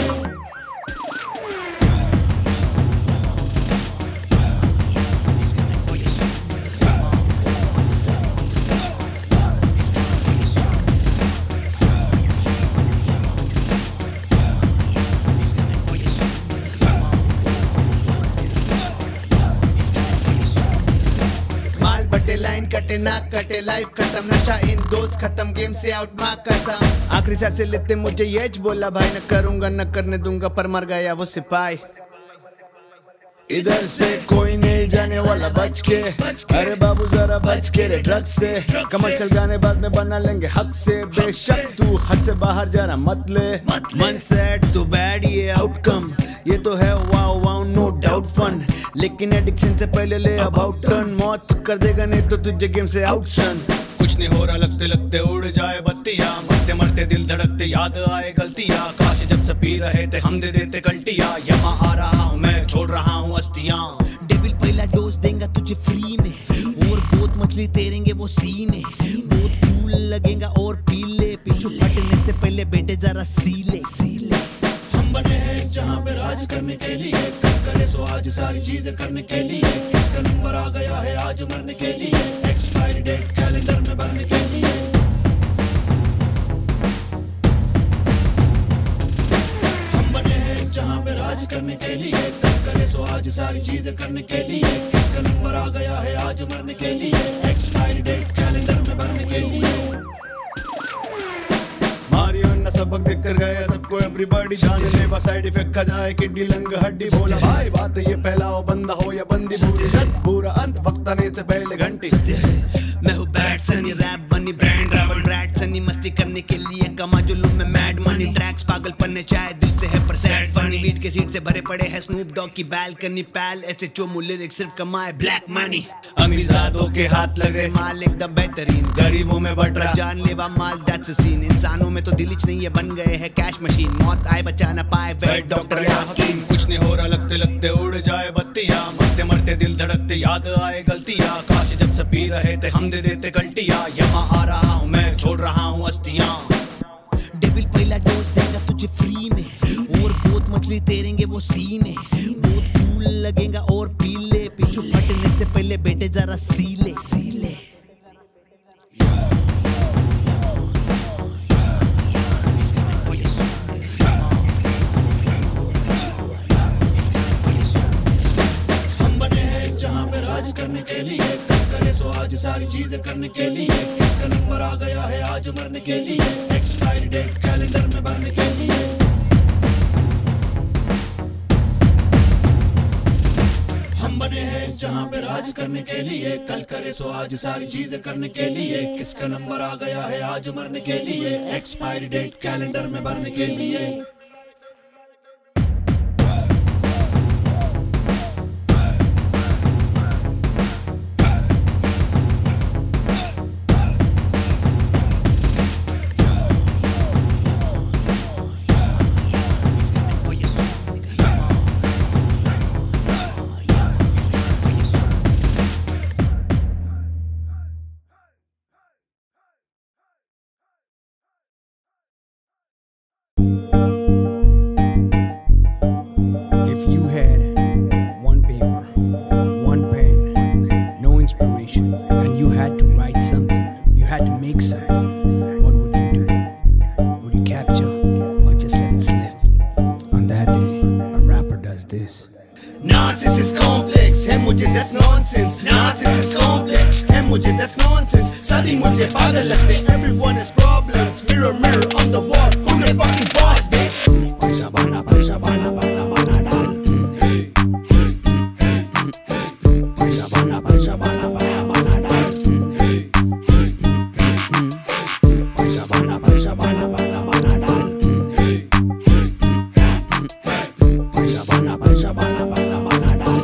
लाइन कटे ना कटे, लाइफ खत्म, नशा इन दोस्त खत्म, गेम से आउट माँ कसम। आखिरी सांस से लेते मुझे ये बोला भाई, न करूंगा न करने दूंगा, पर मर गया वो सिपाही। इधर से कोई नहीं जाने वाला बच के, अरे बाबू जरा बच के रे ड्रग से, कमर्शियल गाने बाद में बना लेंगे हक से, बेशक तू हद से बाहर जाना मत ले, मन सेट तो बैड ये आउटकम, ये तो है wow wow no doubt fun, लेकिन एडिक्शन से पहले ले अबाउट टर्न, मौत कर देगा नहीं तो तुझे गेम से आउट सन। कुछ नहीं हो रहा लगते लगते उड़ जाए बत्तियां, मरते मरते दिल धड़कते याद आए गलतियां, काश जब से पी रहे थे हम दे देते कल्टियां, यहाँ आ रहा हूँ मैं छोड़ रहा हूँ अस्तियां। डेविल पहला डोज तेरेंगे वो सीने, बहुत कूल लगेगा और पीले, पिछू फटने से पहले बेटे जरा सीले। हम बने हैं जहाँ पे राज करने के लिए, कल करे सो आज सारी चीजें करने के लिए। किसका नंबर आ गया है आज मरने के लिए, एक्सपायरी डेट कैलेंडर में भरने के लिए। हम बने हैं जहाँ पे राज करने के लिए, कल करे सो आज सारी चीजें करने के लिए। किसका नंबर आ गया है आज मरने के लिए, एक्सपायरी डेट कैलेंडर में भरने के लिए। मारियो न सबक देख कर गया सबको एवरीबॉडी, जान ले बस साइड इफेक्ट खा जाए किड्डी लंग हड्डी। बोला भाई बात ये फैलाओ, बंदा हो या बंदी, बुरी जद बुरा अंत वक्त आने से पहले घंटी। मैं हूँ बैट सनी, रैप बनी ब्रांड रावल रैट सनी, मस्ती करने के लिए कमा जुलूम में मैड मनी। ट्रैक्स पागल पन्ने चाहे दिल से है पर सैड फनी, बीट के सीट से भरे पड़े हैं स्नूप डॉग की बैल्कनी। पैल ऐसे चोमू लिरिक्स सिर्फ कमाए ब्लैक मनी। अमीरजादों के हाथ लग रहे माल एकदम बेहतरीन, गरीबों में बट रहा जानलेवा माल दैट्स अ सीन। इंसानों में तो दिलिच नहीं है, बन गए हैं कैश मशीन। मौत आए बचा ना पाए वेट डॉक्टर या हकीम। कुछ नहीं हो रहा, लगते लगते उड़ जाए बत्तियां, मरते मरते दिल धड़कते याद आए गलतियां। काश जब से पी रहे थे हम दे देते गलतियां, यहाँ आ रहा हूँ मैं छोड़ रहा हूँ अस्तियां। डेविल पहला डोज देगा तुझे फ्री में, और बहुत मछली तेरेंगे वो सीने, बहुत कूल लगेगा और पीले, पिछू फटने से पहले बेटे जरा सीले। हम बने हैं जहाँ पे राज करने के लिए, कल करे सो आज सारी चीजें करने के लिए। किसका नंबर आ गया है आज मरने के लिए, एक्सपायरी डेट कैलेंडर में भरने के लिए। हम बने हैं जहाँ पे राज करने के लिए, कल करे सो आज सारी चीजें करने के लिए। किसका नंबर आ गया है आज मरने के लिए, एक्सपायरी डेट कैलेंडर में भरने के लिए। If you had one paper, one pen, no inspiration, and you had to write something, you had to make something, what would you do? Would you capture or just let it slip? On that day, a rapper does this. Narcissist complex है मुझे, that's nonsense. Narcissist complex है मुझे, that's nonsense. सभी मुझे पागल लगते, everyone has problems. Mirror mirror on the wall, who the fucking boss, bitch? पैसा बना पैसा बना बना बना डाल, पैसा बना बना बना डाल, पैसा बना बना बना डाल, पैसा बना बना डाल।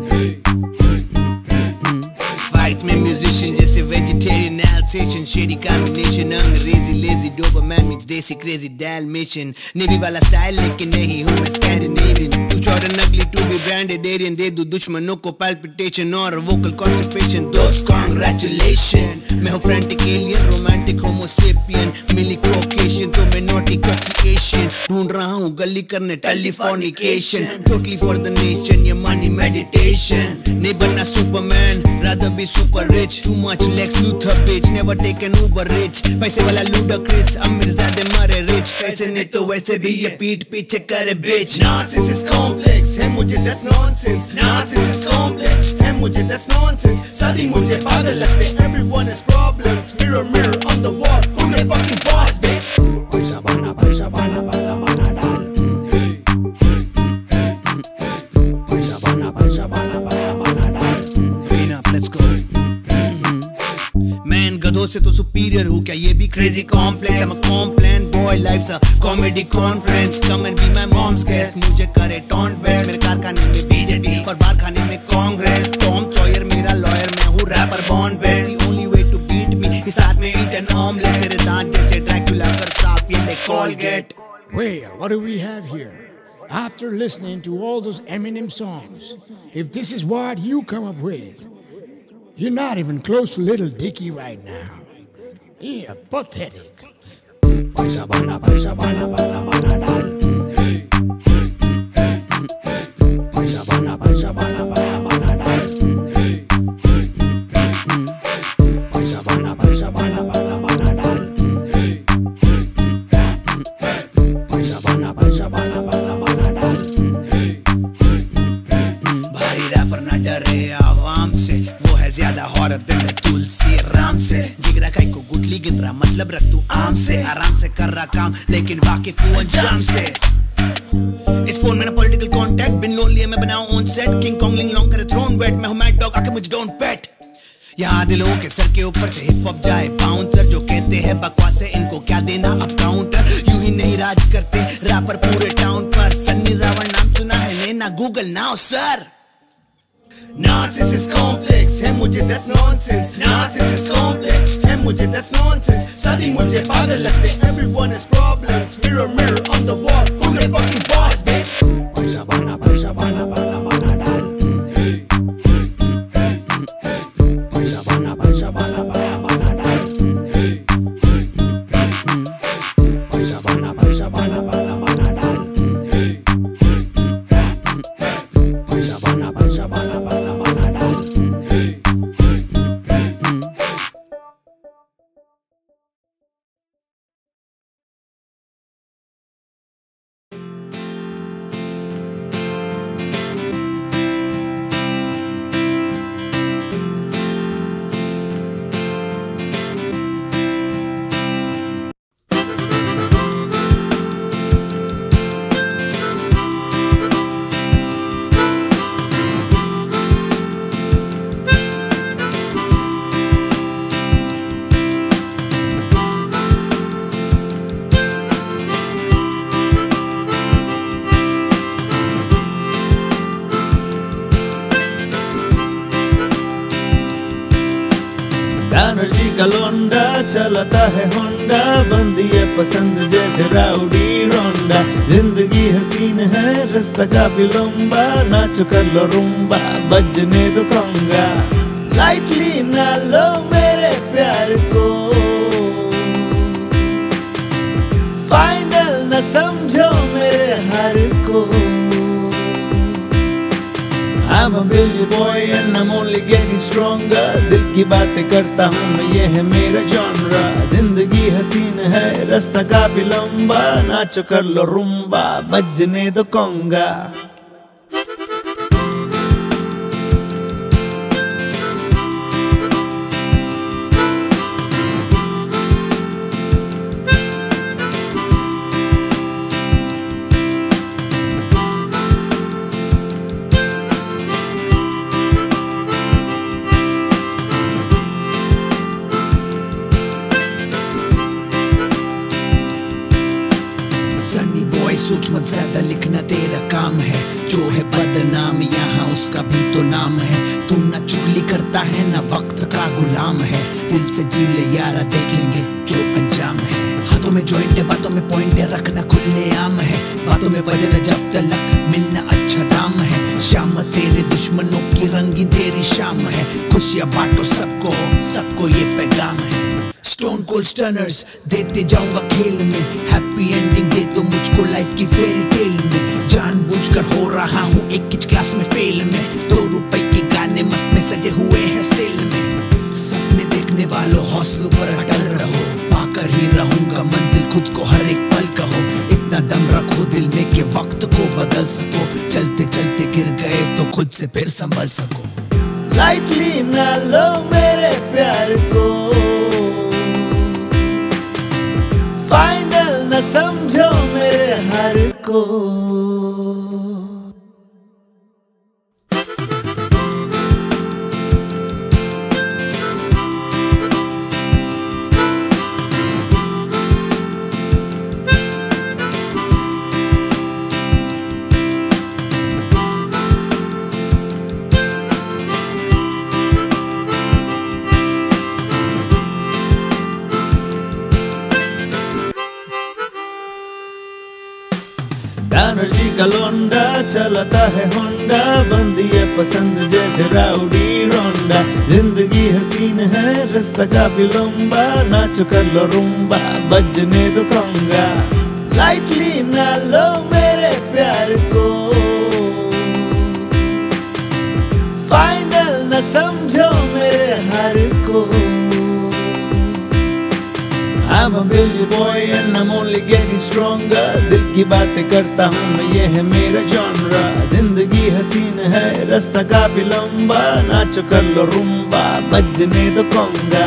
फाइट में म्यूजिशियन जैसे वेजिटेरियन एल्सेशन, शेडी कॉम्बिनेशन, अंग्रेजी लेजी डोपामाइन मिक्स देसी क्रेजी डैल्मेशियन। नेवी वाला स्टाइल लेकिन नहीं हूँ मैं Scandinavian, too short and ugly to be branded Aryan. दे दूं दुश्मनों को पैल्पिटेशन और वोकल कॉन्स्टिपेशन, दोस्त कांग्रेचुलेशन। मैं हूँ फ्रैंटिक एलियन, रोमांटिक होमोसेपियन, मिली कोकेशन तो मैं नोटी कॉकी एशियन। ढूंढ रहा हूँ गली करने telephonication, totally for the nation, ये मनी मेडिटेशन। नहीं बनना superman, rather be super rich, too much Lex Luthor bitch, never take an Uber rich। पैसे वाला ludicrous, अमीरजादे मरे rich, पैसे ने तो वैसे भी ये पीठ पीछे करे bitch। Narcissist complex है मुझे, that's nonsense. Narcissist complex है मुझे, that's nonsense. सभी मुझे पागल लगते, everyone has problems. Mirror mirror on the wall, who the fucking boss, bitch? पैसा बना बना बना डाल, पैसा बना बना डाल। Enough, let's go। Man, गधों से तो superior हूँ क्या, ये भी crazy complex। I'm a complain boy, life's a comedy conference। Come and be my mom's guest, मुझे करे taunt best। मेरे कारखाने में BJP और बाहर खाने में कांग्रेस। Tom Sawyer मेरा lawyer, मैं हूँ rapper born best। The only way to beat me is साथ में eat an omelette। तेरे दांत जैसे Dracula कर साफ ये ले Colgate। Well, what do we have here? After listening to all those Eminem songs, if this is what you come up with, You're not even close to Little Dicky right now. Yeah, pathetic. Paisa bana dal. Paisa bana dal. Paisa bana dal. Paisa bana dal. Paisa bana dal. भारी रैपर ना डरे आवाम से, वो है ज्यादा हॉरर देन तुलसी राम से। जिगरा काई को गुटली गिन रहा, मतलब रख तू आम से। आराम से कर रहा काम लेकिन वाकिफ हूँ अंजाम से। इस फोन में ना पॉलिटिकल कॉन्टैक्ट, बिन लोन लिए मैं बनाऊं ऑन सेट। किंग कॉन्ग लिंग लॉन्ग करे थ्रोन वेट, मैं हूँ मैड डॉग आके मुझे डोंट पेट। यहाँ दिलों के सर के ऊपर से हिप हॉप जाए बाउंसर, जो कहते हैं बकवास है इनको क्या देना अब काउंटर। यूं ही नहीं राज करते रैपर पूरे टाउन पर, सन्नी रावण नाम सुना है लेना Google now sir. Narcissist complex है मुझे that's nonsense, narcissist complex है मुझे that's nonsense। सभी मुझे पागल लगते, everyone has problems, mirror mirror on the wall, who's the fucking boss bitch? Paisa bana dal. Paisa bana dal. Paisa bana dal. Paisa bana dal. Paisa bana dal. Banerjee का लौंडा चलाता है होंडा, बंदी है पसंद जैसे राउडी रोंडा। जिंदगी हसीन है रास्ता काफी लंबा, नाचो कर लो रूम्बा बजने दो कंगा। लाइटली ना लो मेरे प्यार को, फाइनल न समझो मेरे हार को। I'm a busy boy and I'm only getting stronger। दिल की बातें करता हूँ मैं, ये है मेरा genre। जिंदगी हसीन है रास्ता काफी लंबा, नाचो कर लो रूम्बा बजने दो कंगा। सोच मत ज्यादा लिखना तेरा काम है, जो है बदनाम यहाँ उसका भी तो नाम है। तू ना चुगली करता है ना वक्त का गुलाम है, दिल से जी ले यारा देखेंगे जो अंजाम है। हाथों में जॉइंट है बातों में पॉइंट है, रखना खुले आम है बातों में वजन है, जब तलक मिलना अच्छा दाम है। शाम तेरे दुश्मनों की रंगीन तेरी शाम है, खुशियाँ बांटो सबको सबको ये पैगाम है। स्टोन कोल्ड स्टनर्स देते जाऊंगा खेल में, हैप्पी एंडिंग दे दो मुझको लाइफ की फेरी टेल में। जानबूझकर हो रहा हूँ एक किच क्लास में फेल में, 2 रुपए के गाने मस्त में सजे हुए हैं सेल में। सपने देखने वालों हौसलों पर अटल रहो, पाकर ही रहूंगा मंजिल खुद को हर एक पल कहो। इतना दम रखो दिल में कि वक्त को बदल सको, चलते चलते गिर गए तो खुद से फिर संभल सको। लाइटली ना लो मेरे प्यार को, फाइनल न समझो मेरे हार को। बैनर्जी का लौंडा चलाता है होंडा, बंदी है पसंद जैसे राउडी रोंडा। जिंदगी हसीन है रास्ता काफी लंबा, नाचो कर लो रूम्बा बजने दो कंगा। लाइटली ना लो मेरे प्यार को, फाइनल न समझो मेरे हार को। I'm a busy boy and I'm only getting stronger। दिल की बातें करता हूँ मैं, ये है मेरा genre। जिंदगी हसीन है रास्ता काफी लंबा, नाचो कर लो रूम्बा बजने दो कंगा।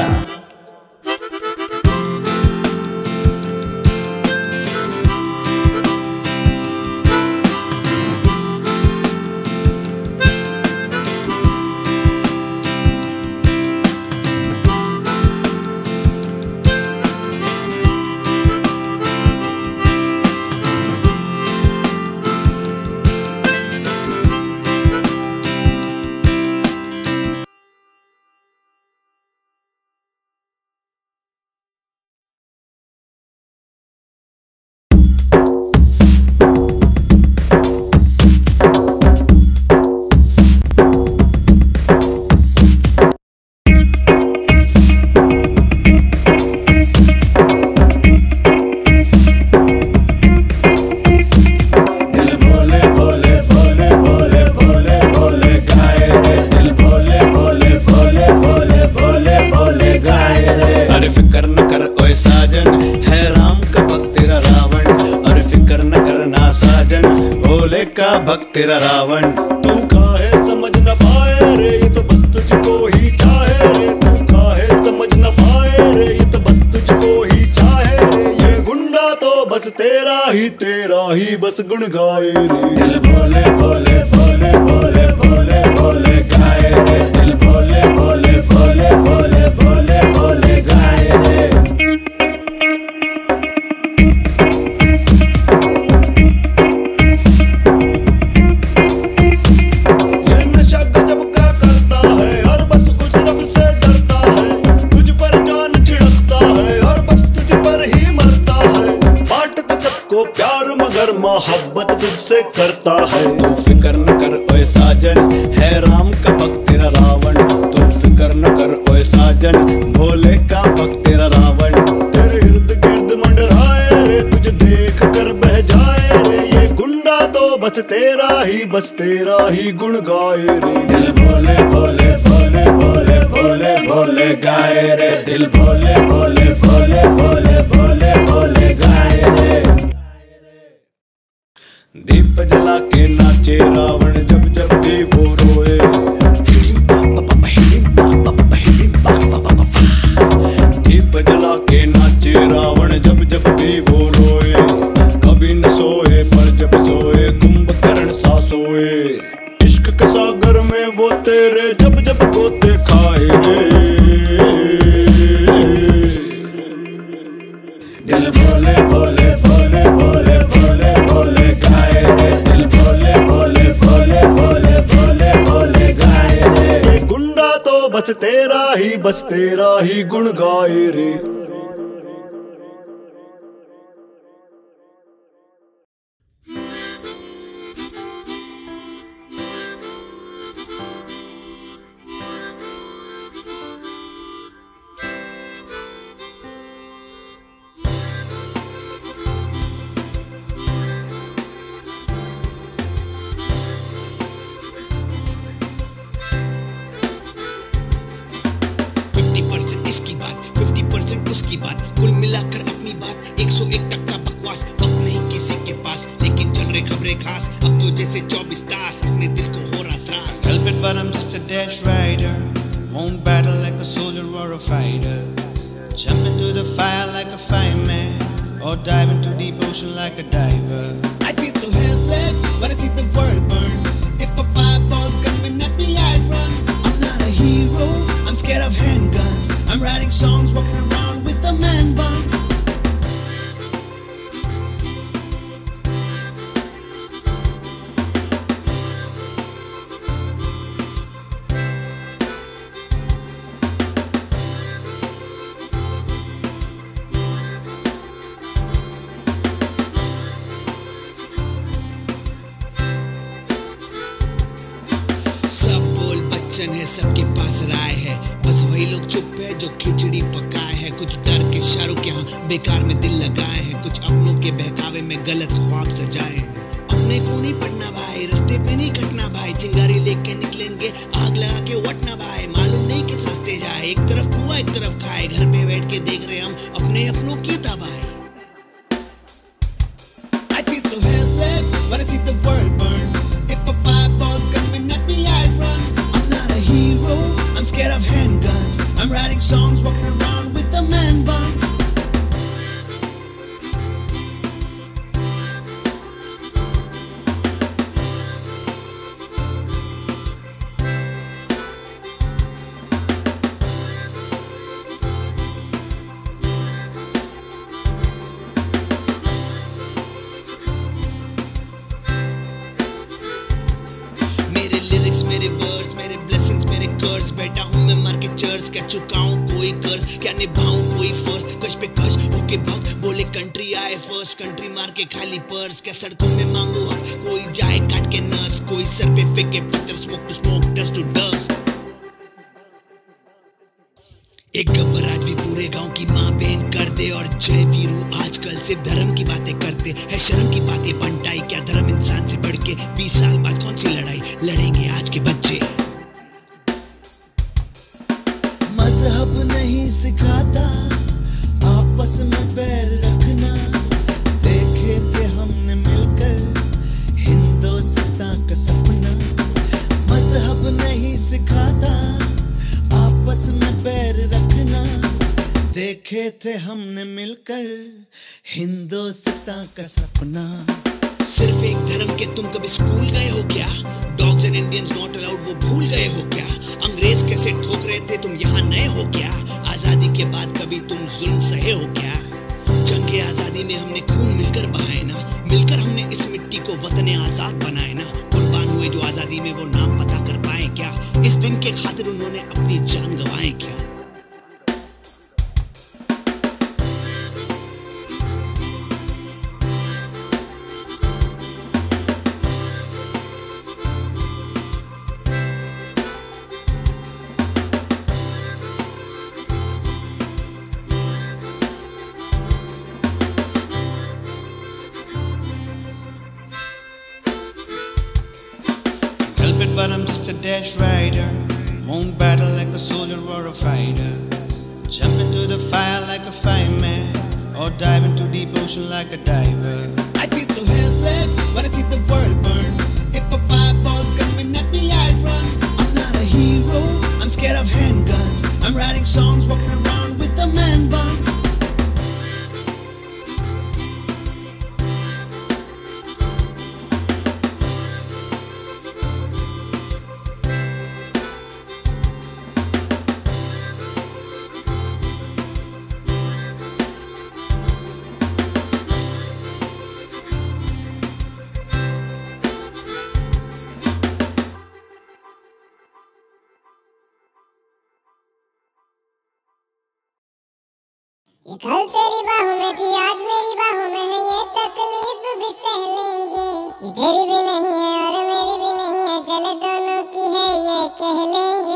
का भक्त तेरा रावण। तू काहे समझ न पाए रे, ये तो बस तुझको ही चाहे रे। तू काहे समझ न पाए रे, ये तो बस तुझको ही चाहे रे। ये गुंडा तो बस तेरा ही बस गुण गाए रे। दिल बोले बोले बोले बोले बोले बोले गाए रे। दिल बोले बोले बोले बोले बोले बोले गाए रे। मोहब्बत तुझसे करता है। तू फिक्र न कर ओए साजन, है राम का भक्त तेरा रावण। तू फिक्र न कर ओए साजन, भोले का भक्त तेरा रावण। तेरे इर्द गिर्द मंडराए रे, तुझे देख कर बह जाए रे। ये गुंडा तो बस तेरा ही गुण गाए रे। दिल बोले बोले बोले बोले बोले बोले गाए रे। दिल बोले बोले बोले बोले बोले बोले गाए रे। दीप जला के नाचे रावण, जब जब भी वो रोए। दीप जला के नाचे रावण, जब जब भी वो रोए। कभी न सोए पर जब सोए, कुंभकर्ण सा सोए। इश्क के सागर में वो तेरे जब जब गोते खाए रे। दिल बोले बोले बोले बोले बोले बोले गाए रे। दिल बोले बोले बोले बोले बोले बोले गाए रे। ये गुंडा तो बस तेरा ही गुण गाए रे। कुल मिलाकर अपनी बात 101% बकवास। वक्त नहीं किसी के पास, लेकिन चल रहे खबरें खास। अब तो जैसे 24 तास अपने दिल को हो रहा त्रास। Help it, but I'm just a dash rider. Won't battle like a soldier or a fighter. Jump into the fire like a fireman, or dive into deep ocean like a diver. I feel so helpless when I see the world burn. If a fireball's coming at me, I run. I'm not a hero, I'm scared of handguns. I'm writing songs, walking around with a man bun. Kitchen है, सबके पास राय है, बस वही लोग चुप है जो खिचड़ी पकाए है। कुछ डर के शाहरुख यहाँ बेकार में दिल लगाए हैं, कुछ अपनों के बहकावे में गलत ख्वाब सजाए हैं। अपने को नहीं पढ़ना भाई, रास्ते पे नहीं कटना भाई, चिंगारी लेके निकलेंगे आग लगा के वटना भाई। मालूम नहीं किस रास्ते जाए, एक तरफ कुआं एक तरफ खाए, घर पे बैठ के देख रहे हम अपने अपनों की तबाही। I feel so helpless when I see the world burn. If a fireball's coming at me, I run. I'm not a hero, I'm scared of handguns. I'm writing songs, walking around with a man bun. मेरे वर्ड्स, मेरे ब्लेसिंग्स, मेरे कर्स, बैठा हूँ मैं मार के चर्च। क्या चुकाऊं कोई कर्ज, क्या निभाऊं कोई फर्ज, कश पे कश होके भग बोले कंट्री आए फर्स्ट। कंट्री मार के खाली पर्स, क्या सड़कों में मांगू हक, कोई जाए काट के नस, कोई सर पे फेंके पत्थर, smoke to smoke, dust to dust. एक गब्बर आज भी पूरे गांव की माँ बहन कर दे, और जय वीरू आजकल सिर्फ धर्म की बातें करते है, शर्म की बातें बनटाई। क्या धर्म इंसान से बढ़ के 20 साल बाद कौन सी लड़ाई लड़ेंगे आज के बच्चे। मजहब नहीं सिखाता आपस में पैर रखना, देखे थे हमने मिलकर हिंदुस्तान का सपना। मजहब नहीं सिखाता आपस में पैर रखना, देखे थे हमने मिलकर हिंदुस्तान का सपना। सिर्फ एक धर्म के तुम कभी स्कूल गए हो क्या? Dogs and Indians not allowed वो भूल गए हो क्या? अंग्रेज कैसे ठोक रहे थे तुम यहाँ नए हो क्या? आजादी के बाद कभी तुम जुल्म सहे हो क्या? जंगे आजादी में हमने खून मिलकर बहाए ना, मिलकर हमने इस मिट्टी को वतन आजाद बनाए ना। कुर्बान हुए जो आजादी में वो नाम पता कर पाए क्या? इस दिन के खातिर उन्होंने अपनी जान गंवाए क्या? But I'm just a dash rider, won't battle like a soldier or a fighter. Jump into the fire like a fireman, or dive into deep ocean like a diver. I feel so helpless when I see the world burn. If a fireball's coming at me, I run. I'm not a hero, I'm scared of handguns. I'm writing songs, walking around with a man bun. ये कल तेरी बाहों में थी, आज मेरी बाहों में है, ये तकलीफ भी सह लेंगे। ये तेरी भी नहीं है और मेरी भी नहीं है, चले दोनों की है ये कह लेंगे।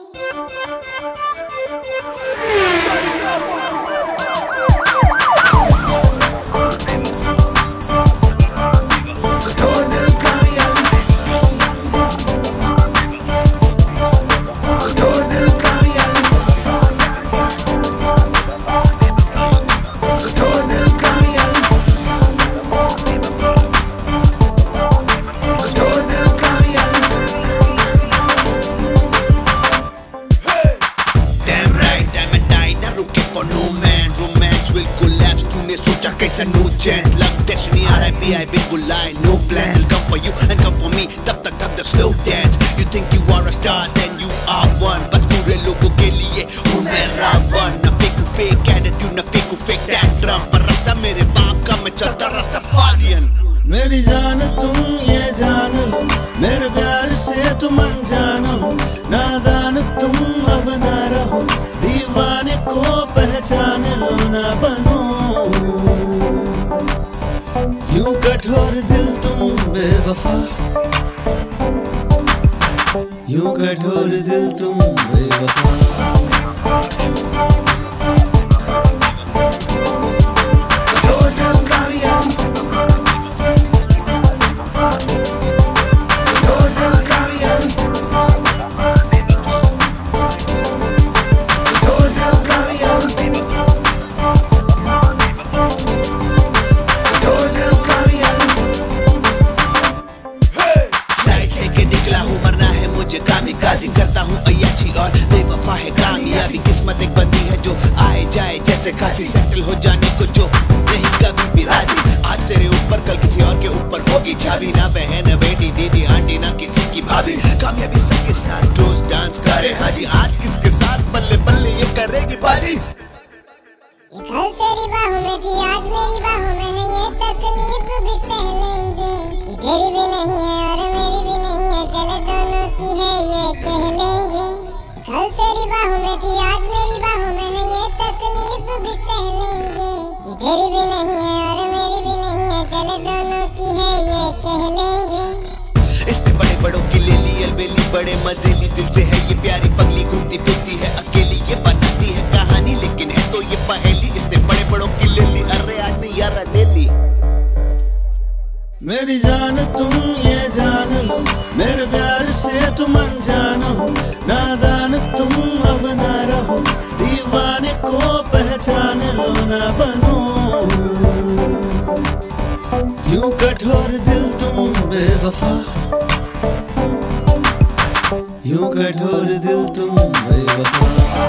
It's a new chance, love, destiny, R.I.P. I big will lie, no plan will come for you and come for me. Tab tak tab tak slow dance. You think you are a star, then you are one. But पूरे लोगों के लिए हूँ मैं रावण. ना fake attitude, ना fake tantrum. पर रास्ता मेरे बाप का, मैं चलता रास्ता फारियन. मेरी जान तुम ये जान लो, मेरे प्यार से तुम अनजान हो। नादान तुम अब ना रहो, दीवाने को पहचान लो ना बनो। यूं कठोर दिल तुम बेवफा, यूं कठोर दिल तुम बेवफा। करता हूँ अय्याशी और बेवफा है कामयाबी, किस्मत एक बंदी है जो आए जाए जैसे खांसी, सेटल हो जाने को जो नहीं कभी भी राजी। आज तेरे ऊपर कल किसी और के ऊपर होगी छावी, ना बहन बेटी दीदी आंटी ना किसी की भाभी। कामयाबी सबके साथ रोज डांस करे हाजी, आज किसके साथ बल्ले बल्ले ये करेगी बारी। कल तेरी बाहों में थी आज मेरी बाहों में है, ये तकलीफ भी सह लेंगे। ये तेरी भी नहीं है और मेरी भी नहीं है, चले दोनों की है ये कह लेंगे। कल तेरी बाहों में थी आज मेरी बाहों में है, ये तकलीफ भी सह लेंगे। ये तेरी भी नहीं है और मेरी भी नहीं है, चले दोनों की है ये कह लेंगे। इसने बड़े बड़ों की ले ली अलबेली, बड़े मजेली दिल से है ये प्यारी पगली, घूमती फिरती है अकेली, ये बनाती है कहानी लेकिन है तो ये पहेली। इसने बड़े बड़ों की ले ली, अरे आज नहीं यार डेली। मेरी जान तुम ये जान लो, मेरे प्यार से तुम अनजान हो, नादान तुम अब ना रहो, दीवाने को पहचान लो ना बनो। यूं कठोर दिल तुम बेवफा, यूं कठोर दिल तुम बेवफा।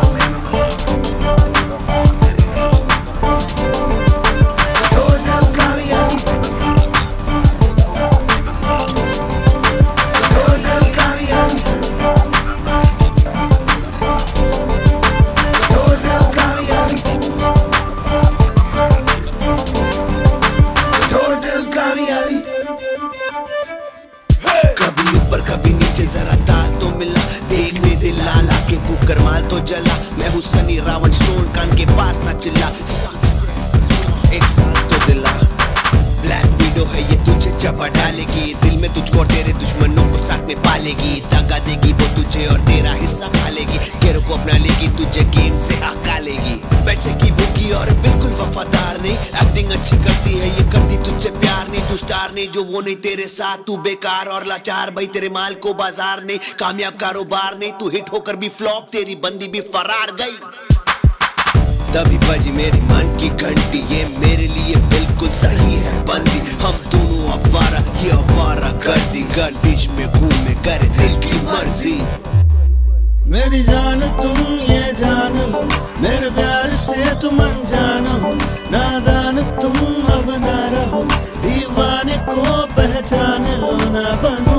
कभी ऊपर कभी नीचे जरा ताल तो मिला, देखने दिल लाल आके भूख कर माल तो जला। मैं हूँ सनी रावण स्टोन कान के पास ना चिल्ला, सक्सेस एक साल तो दिला। ब्लैक विडो है ये तुझे चबा डालेगी, दिल में तुझको और तेरे दुश्मनों को साथ में पालेगी। दगा देगी वो तुझे और तेरा हिस्सा खा लेगी, घेरों को अपना लेगी तुझे गेम से हका लेगी। पैसे की भूखी और बिल्कुल वफादार नहीं, एक्टिंग अच्छी करती है ये करती तुझसे प्यार नहीं। तू स्टार नहीं जो वो नहीं तेरे साथ, तू बेकार और लाचार भाई तेरे माल को बाजार नहीं, कामयाब कारोबार नहीं। तू हिट होकर भी फ्लॉप, तेरी बंदी भी फरार गई। तभी बजी मेरी मन की घंटी, ये मेरे लिए बिल्कुल सही है बंदी। हम दोनों अवारा ये अवारा गर्दी, गर्दिश में घूमे करे दिल की मर्जी। मेरी जान तुम ये जान लो, मेरे प्यार से तुम अनजान हो, नादान तुम अब ना रहो, दीवाने को पहचान लो ना बनो।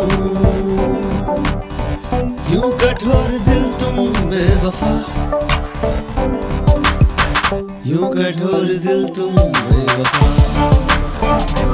यूं कठोर दिल तुम बेवफा, यूं कठोर दिल तुम बेवफा।